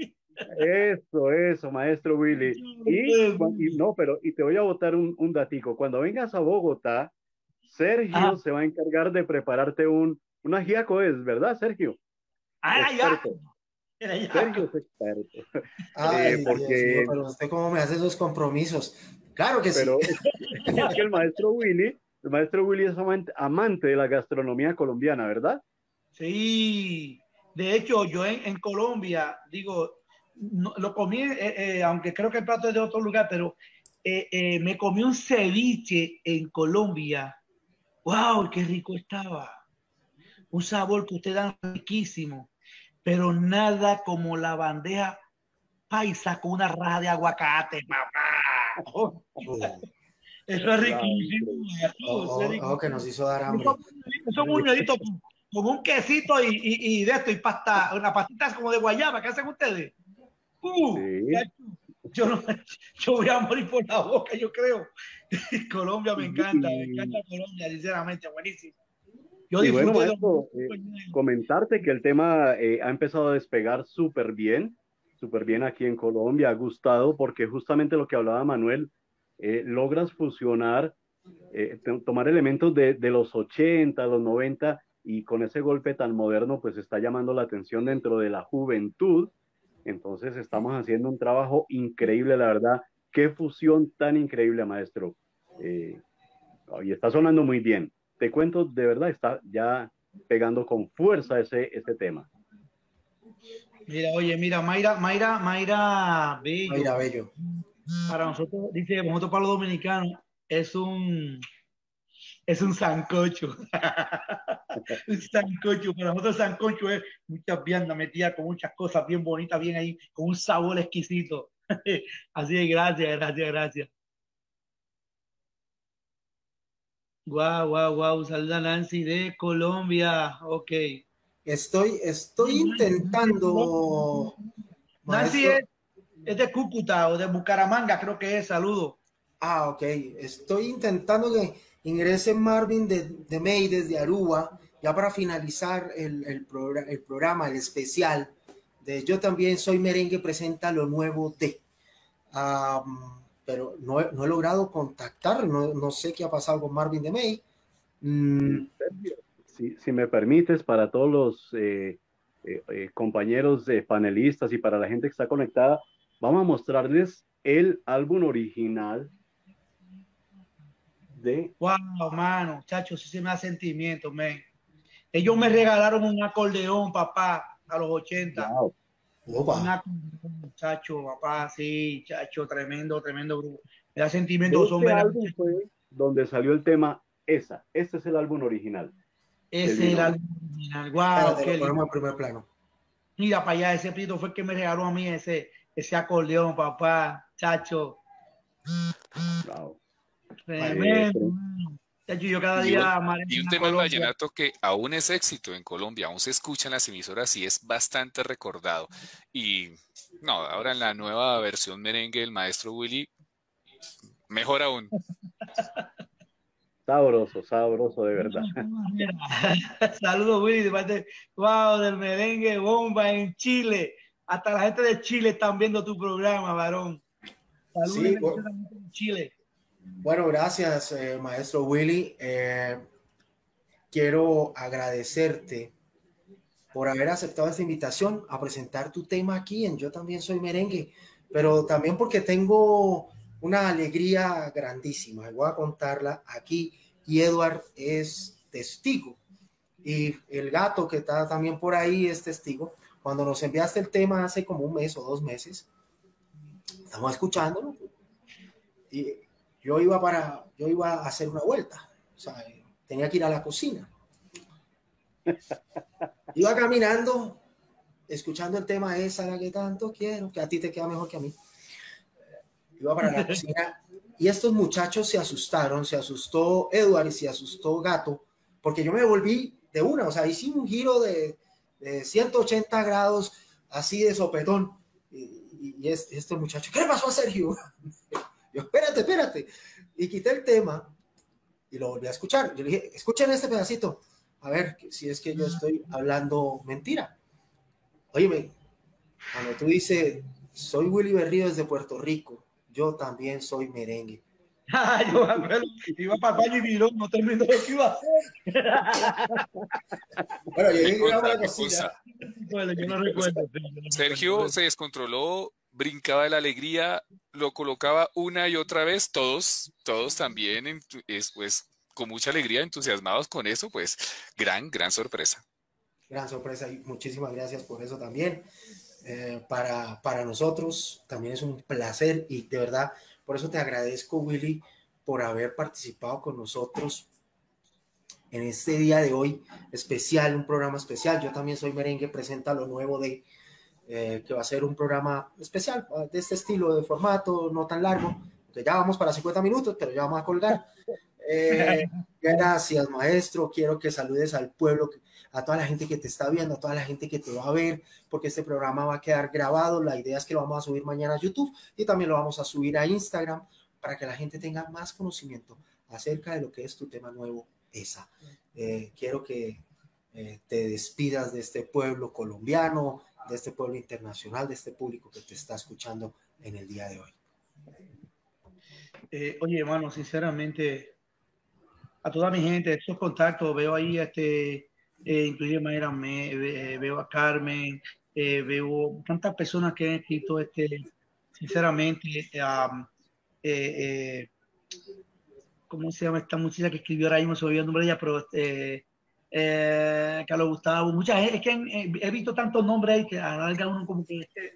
Eso, eso, maestro Willy. Y, y no, pero y te voy a botar un, un datico. Cuando vengas a Bogotá, Sergio ah. se va a encargar de prepararte un, un ajiaco, ¿es verdad, Sergio? Ah, experto. Ya. Ya. Sergio es experto. Ay, eh, porque... Dios mío, pero usted cómo me hace esos compromisos. Claro que pero sí. Es, es que el maestro Willy, el maestro Willy es amante, amante de la gastronomía colombiana, ¿verdad? Sí. De hecho, yo en, en Colombia, digo, no, lo comí, eh, eh, aunque creo que el plato es de otro lugar, pero eh, eh, me comí un ceviche en Colombia. ¡Wow! ¡Qué rico estaba! Un sabor que ustedes dan riquísimo, pero nada como la bandeja paisa con una raja de aguacate, papá. Oh. Oh. Eso es riquísimo. Oh, oh, eso es oh, que nos hizo dar hambre. Esos buñuelitos con, con un quesito y, y, y de esto, y pasta, unas pastitas como de guayaba, ¿qué hacen ustedes? Uh, sí. yo, no, yo voy a morir por la boca, yo creo. Colombia me encanta, me encanta Colombia, sinceramente, buenísimo. Yo y bueno, maestro, eh, comentarte que el tema eh, ha empezado a despegar súper bien, súper bien aquí en Colombia, ha gustado, porque justamente lo que hablaba Manuel, eh, logras fusionar, eh, tomar elementos de, de los ochenta, los noventa, y con ese golpe tan moderno, pues está llamando la atención dentro de la juventud. Entonces estamos haciendo un trabajo increíble, la verdad. Qué fusión tan increíble, maestro. Eh, y está sonando muy bien. te cuento, de verdad está ya pegando con fuerza ese, ese tema. Mira, oye, mira, Mayra, Mayra, Mayra Bello. Mayra Bello. Para nosotros, dice, nosotros para los dominicanos, es un, es un sancocho. Un sancocho, para nosotros sancocho es muchas viandas metidas con muchas cosas bien bonitas, bien ahí, con un sabor exquisito. Así es, gracias, gracias, gracias. Guau, guau, guau, saluda Nancy de Colombia, ok. Estoy, estoy intentando, Nancy maestro. es, es de Cúcuta o de Bucaramanga, creo que es, saludo. Ah, ok. Estoy intentando que ingrese Marvin de, de May desde Aruba, ya para finalizar el, el, programa, el programa, el especial de Yo También Soy Merengue presenta lo nuevo de. Um, pero no, no he logrado contactar, no, no sé qué ha pasado con Marvin de May. Mm. Si, si me permites, para todos los eh, eh, eh, compañeros de panelistas y para la gente que está conectada, vamos a mostrarles el álbum original de... Wow, mano, chacho, sí se me da sentimiento, man. Ellos me regalaron un acordeón, papá, a los ochenta. Wow. Un acordeón, chacho, papá, sí, chacho, tremendo, tremendo grupo. Me da sentimiento. Este álbum fue donde salió el tema Esa. Este es el álbum original. Ese es el álbum original. Wow, Espérate, qué lo ponemos lindo. en primer plano. Mira para allá, ese prito fue el que me regaló a mí ese, ese acordeón, papá, chacho. Wow. Tremendo. Chacho, yo cada día... Y un tema en vallenato que aún es éxito en Colombia, aún se escucha en las emisoras y es bastante recordado. Y no, ahora en la nueva versión merengue del maestro Willy, mejor aún. Sabroso, sabroso de verdad. Saludos, Willy, de parte, wow, del merengue bomba en Chile. Hasta la gente de Chile están viendo tu programa, varón. Saludos, Sí, bueno, en Chile. Bueno, gracias, eh, maestro Willy. Eh, quiero agradecerte por haber aceptado esta invitación a presentar tu tema aquí en Yo También Soy Merengue, pero también porque tengo una alegría grandísima. Voy a contarla aquí y Edward es testigo. Y el gato que está también por ahí es testigo. Cuando nos enviaste el tema hace como un mes o dos meses, estamos escuchándolo y yo iba para, yo iba a hacer una vuelta. O sea, tenía que ir a la cocina. Iba caminando, escuchando el tema Esa la que tanto quiero, que a ti te queda mejor que a mí. Iba para la cocina y estos muchachos se asustaron, se asustó Edward y se asustó Gato, porque yo me volví de una, o sea, hice un giro de, de ciento ochenta grados, así de sopetón, y, y es, este muchacho, ¿qué le pasó a Sergio? Yo, espérate, espérate, y quité el tema y lo volví a escuchar. Yo le dije, escuchen este pedacito, a ver si es que yo estoy hablando mentira. Óyeme, cuando tú dices, soy Willy Berrío desde Puerto Rico, yo también soy merengue. Yo iba para el baño y viró, no terminó lo que iba a hacer. Bueno, yo llegué a la cocina. Bueno, yo no recuerdo. Sergio se descontroló, brincaba de la alegría, lo colocaba una y otra vez, todos, todos también, es, pues, con mucha alegría, entusiasmados con eso, pues, gran, gran sorpresa. Gran sorpresa y muchísimas gracias por eso también. Eh, para, para nosotros también es un placer y de verdad, por eso te agradezco, Willy, por haber participado con nosotros en este día de hoy especial, un programa especial. Yo También Soy Merengue presenta lo nuevo de, eh, que va a ser un programa especial de este estilo, de formato, no tan largo, que ya vamos para cincuenta minutos, pero ya vamos a colgar. Eh, gracias, maestro. Quiero que saludes al pueblo, a toda la gente que te está viendo, a toda la gente que te va a ver, porque este programa va a quedar grabado. La idea es que lo vamos a subir mañana a YouTube y también lo vamos a subir a Instagram para que la gente tenga más conocimiento acerca de lo que es tu tema nuevo, Esa. Eh, quiero que eh, te despidas de este pueblo colombiano, de este pueblo internacional, de este público que te está escuchando en el día de hoy. Eh, oye, hermano, sinceramente, a toda mi gente, estos contactos, veo ahí, este, eh, inclusive Mayra, me, eh, veo a Carmen, eh, veo tantas personas que han escrito, este, sinceramente, um, eh, eh, ¿cómo se llama esta muchacha que escribió ahora mismo? Se me olvidó el nombre de ella, pero eh, eh, Carlos Gustavo, mucha gente, es que eh, he visto tantos nombres ahí que alarga uno como que eh,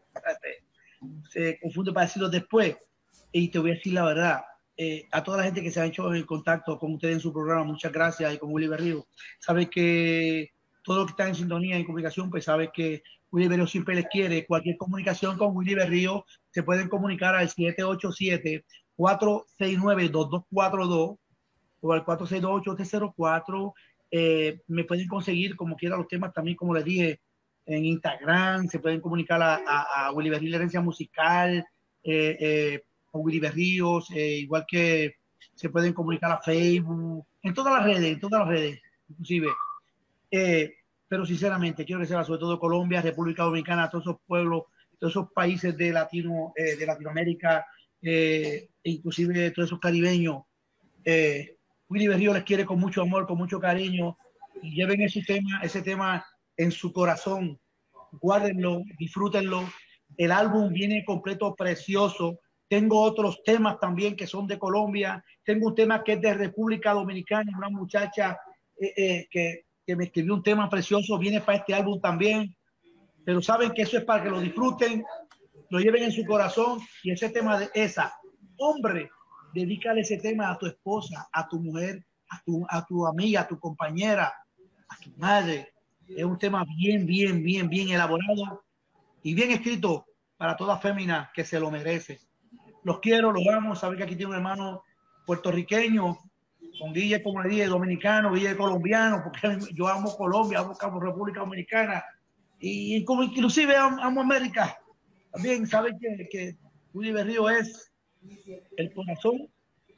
se confunde para decirlo después. Y te voy a decir la verdad, eh, a toda la gente que se ha hecho en contacto con ustedes en su programa, muchas gracias, y con Willy Berrío. Sabes que todo lo que está en sintonía, en comunicación, pues sabes que Willy Berrío siempre les quiere. Cualquier comunicación con Willy Berrío se pueden comunicar al siete ocho siete, cuatro seis nueve, dos dos cuatro dos o al cuatro seis dos, ocho tres cero cuatro. Eh, me pueden conseguir como quiera los temas también, como les dije, en Instagram. Se pueden comunicar a, a, a Willy Berrío, la herencia musical, eh, eh, con Willy Berríos, eh, igual que se pueden comunicar a Facebook, en todas las redes, en todas las redes, inclusive. Eh, pero sinceramente quiero que sea sobre todo Colombia, República Dominicana, todos esos pueblos, todos esos países de Latino, eh, de Latinoamérica, eh, e inclusive todos esos caribeños. Eh, Willy Berrío les quiere con mucho amor, con mucho cariño, y lleven ese tema, ese tema en su corazón, guárdenlo, disfrútenlo. El álbum viene completo, precioso. Tengo otros temas también que son de Colombia. Tengo un tema que es de República Dominicana, una muchacha eh, eh, que que me escribió un tema precioso, viene para este álbum también, pero saben que eso es para que lo disfruten, lo lleven en su corazón, y ese tema de esa, hombre, dedícale ese tema a tu esposa, a tu mujer, a tu, a tu amiga, a tu compañera, a tu madre. Es un tema bien, bien, bien, bien elaborado y bien escrito para toda fémina que se lo merece. Los quiero, los amo, saben que aquí tiene un hermano puertorriqueño, con Guille, como le dije, dominicano, Guille colombiano, porque yo amo Colombia, amo República Dominicana, y como inclusive amo, amo América. También saben que, que Willy Berrío es el corazón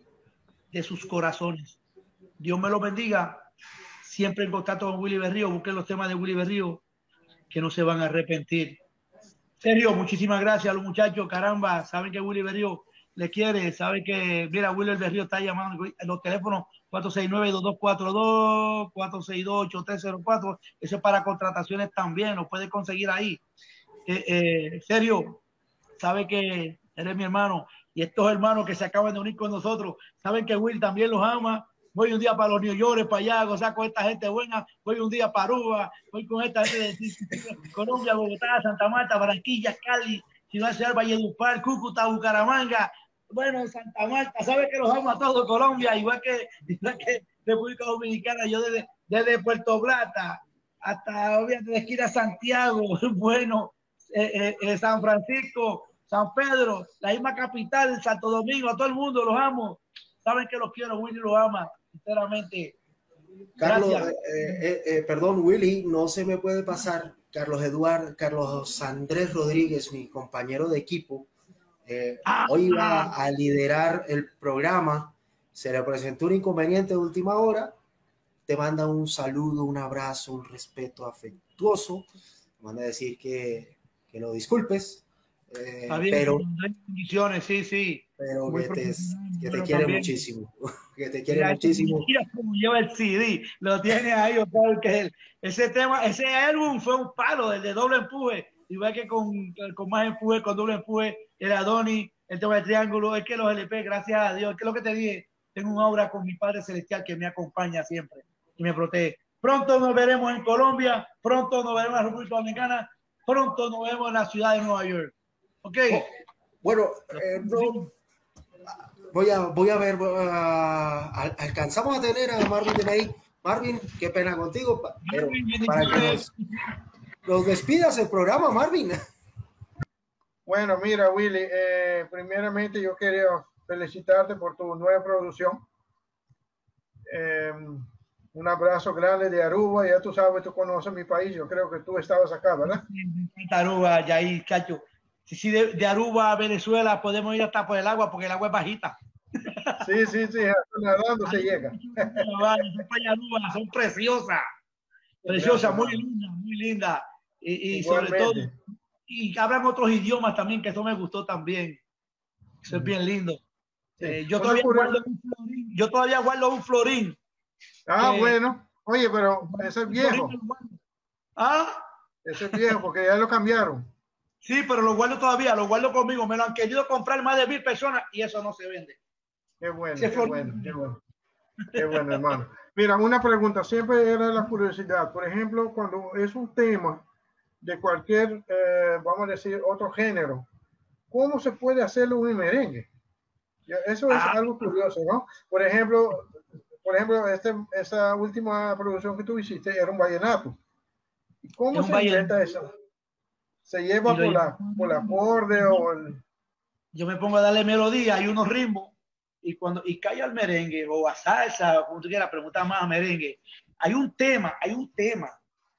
de sus corazones. Dios me lo bendiga. Siempre en contacto con Willy Berrío, busquen los temas de Willy Berrío, que no se van a arrepentir. Sergio, muchísimas gracias a los muchachos, caramba, saben que Willy Berrío le quiere, sabe que, mira, Willy Berrío está llamando en los teléfonos cuatro seis nueve, dos dos cuatro dos, cuatro seis dos, ocho tres cero cuatro, eso es para contrataciones también, lo puede conseguir ahí. Eh, eh, Sergio, sabe que eres mi hermano, y estos hermanos que se acaban de unir con nosotros, saben que Will también los ama. Voy un día para los New York, para allá, gozar con esta gente buena, voy un día para Aruba, voy con esta gente de Colombia, Bogotá, Santa Marta, Barranquilla, Cali, Ciudad Real, Valledupar, Cúcuta, Bucaramanga. Bueno, en Santa Marta, sabe que los amo a todos, Colombia, igual que, igual que República Dominicana. Yo desde, desde Puerto Plata hasta, obviamente, de esquina Santiago, bueno, eh, eh, eh, San Francisco, San Pedro, la misma capital, Santo Domingo, a todo el mundo los amo. Saben que los quiero, Willy los ama, sinceramente. Carlos, eh, eh, eh, perdón, Willy, no se me puede pasar. Carlos Eduardo, Carlos Andrés Rodríguez, mi compañero de equipo, Eh, ah, hoy va a liderar el programa. Se le presentó un inconveniente de última hora. Te manda un saludo, un abrazo, un respeto afectuoso. Te manda a decir que, que lo disculpes. Eh, bien, pero, condiciones, sí, sí. pero que te, que te quiere también. muchísimo. Que te quiere mira, muchísimo. Mira cómo lleva el C D. Lo tiene ahí, porque el, ese tema, ese álbum fue un palo, el de doble empuje. Igual que con, con más empuje, con doble empuje, el Adoni, el tema del triángulo. Es que los L P, gracias a Dios, que es lo que te dije, tengo una obra con mi Padre Celestial que me acompaña siempre y me protege. Pronto nos veremos en Colombia, pronto nos veremos en la República Dominicana, pronto nos vemos en la ciudad de Nueva York. ¿Ok? Oh, bueno, eh, no, voy, a, voy a ver, voy a, a, alcanzamos a tener a Marvin de ahí. Marvin, qué pena contigo, pero Marvin, para que nos... Los despidas el programa, Marvin. Bueno, mira, Willy, eh, primeramente yo quería felicitarte por tu nueva producción. Eh, un abrazo grande de Aruba. Ya tú sabes, tú conoces mi país. Yo creo que tú estabas acá, ¿verdad? Sí, Aruba, ya ahí, cacho. Si sí, de, de Aruba a Venezuela podemos ir hasta por el agua porque el agua es bajita. Sí, sí, sí, nadando se llega. Aruba, son preciosas. Preciosas, muy lindas, muy lindas. Y, y sobre todo, y hablan otros idiomas también, que eso me gustó también. Eso es bien lindo. Sí. Eh, yo, todavía guardo un florín, yo todavía guardo un florín. Ah, eh, bueno. Oye, pero ese es viejo. Ah, ese es viejo porque ya lo cambiaron. Sí, pero lo guardo todavía, lo guardo conmigo. Me lo han querido comprar más de mil personas y eso no se vende. Qué bueno, qué bueno, qué bueno. Qué bueno, hermano. Mira, una pregunta, siempre era la curiosidad. Por ejemplo, cuando es un tema de cualquier, eh, vamos a decir, otro género, ¿cómo se puede hacerlo un merengue? Eso es ah. algo curioso, ¿no? Por ejemplo, por ejemplo este, esa última producción que tú hiciste era un vallenato. ¿Cómo se inventa eso? ¿Se lleva por la, por la acorde o el... Yo me pongo a darle melodía y unos ritmos, y cuando y cae al merengue o a salsa, como tú quieras, preguntar más a merengue. Hay un tema, hay un tema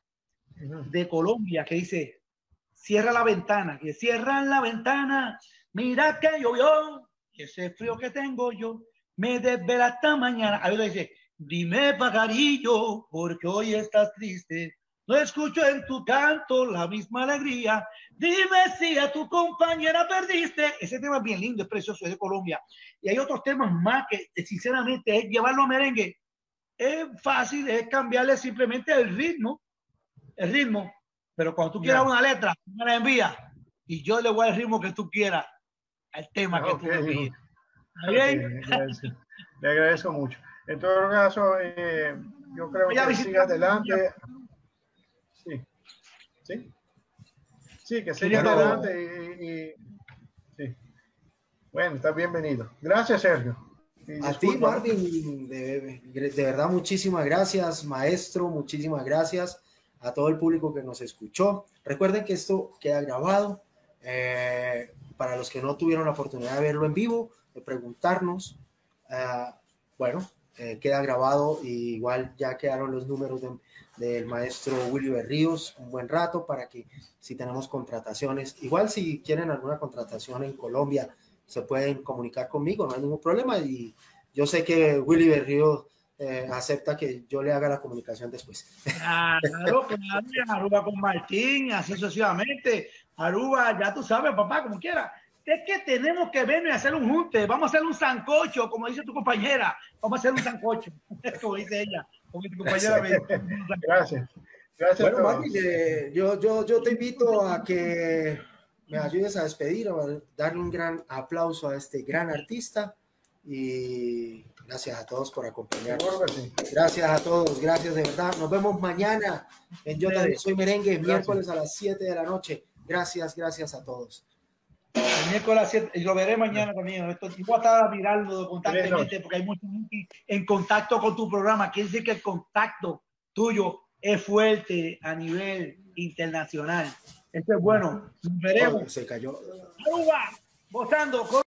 de Colombia que dice, cierra la ventana, que cierra la ventana, mira que llovió, ese frío que tengo yo, me desvela hasta mañana. Ahí lo dice, dime pajarillo, porque hoy estás triste, no escucho en tu canto la misma alegría, dime si a tu compañera perdiste. Ese tema es bien lindo, es precioso, es de Colombia. Y hay otros temas más que sinceramente es llevarlo a merengue. Es fácil, es cambiarle simplemente el ritmo, el ritmo, pero cuando tú quieras yeah. una letra, me la envías y yo le voy al ritmo que tú quieras, al tema okay. que tú me envíes. Okay. Le, agradezco, le agradezco mucho. En todo caso, eh, yo creo que siga adelante. Sí, sí, sí, que siga Pero, adelante y, y sí. Bueno, estás bienvenido. Gracias, Sergio. Y a ti, Marvin, de, de verdad, muchísimas gracias, maestro, muchísimas gracias a todo el público que nos escuchó. Recuerden que esto queda grabado. Eh, para los que no tuvieron la oportunidad de verlo en vivo, de preguntarnos, uh, bueno, eh, queda grabado y igual ya quedaron los números de, del maestro Willy Berríos un buen rato para que si tenemos contrataciones, igual si quieren alguna contratación en Colombia, se pueden comunicar conmigo, no hay ningún problema y yo sé que Willy Berríos eh, acepta que yo le haga la comunicación después. Claro, claro, Aruba con Martín, así sucesivamente. Aruba, ya tú sabes, papá, como quiera. Es que tenemos que vernos y hacer un junte. Vamos a hacer un sancocho, como dice tu compañera. Vamos a hacer un sancocho, como dice ella. Como tu compañera. Gracias. Gracias. Bueno, Mami, eh, yo, yo, yo te invito a que me ayudes a despedir, a darle un gran aplauso a este gran artista y gracias a todos por acompañarnos. Gracias a todos, gracias de verdad. Nos vemos mañana en Yo También Soy Merengue, gracias. Miércoles a las siete de la noche. Gracias, gracias a todos. El miércoles a las siete, y lo veré mañana también. Esto, voy a estar mirando constantemente porque hay mucha gente en contacto con tu programa. Quiere decir que el contacto tuyo es fuerte a nivel internacional. Esto es bueno. Nos veremos. Oh, se cayó. Aruba, votando.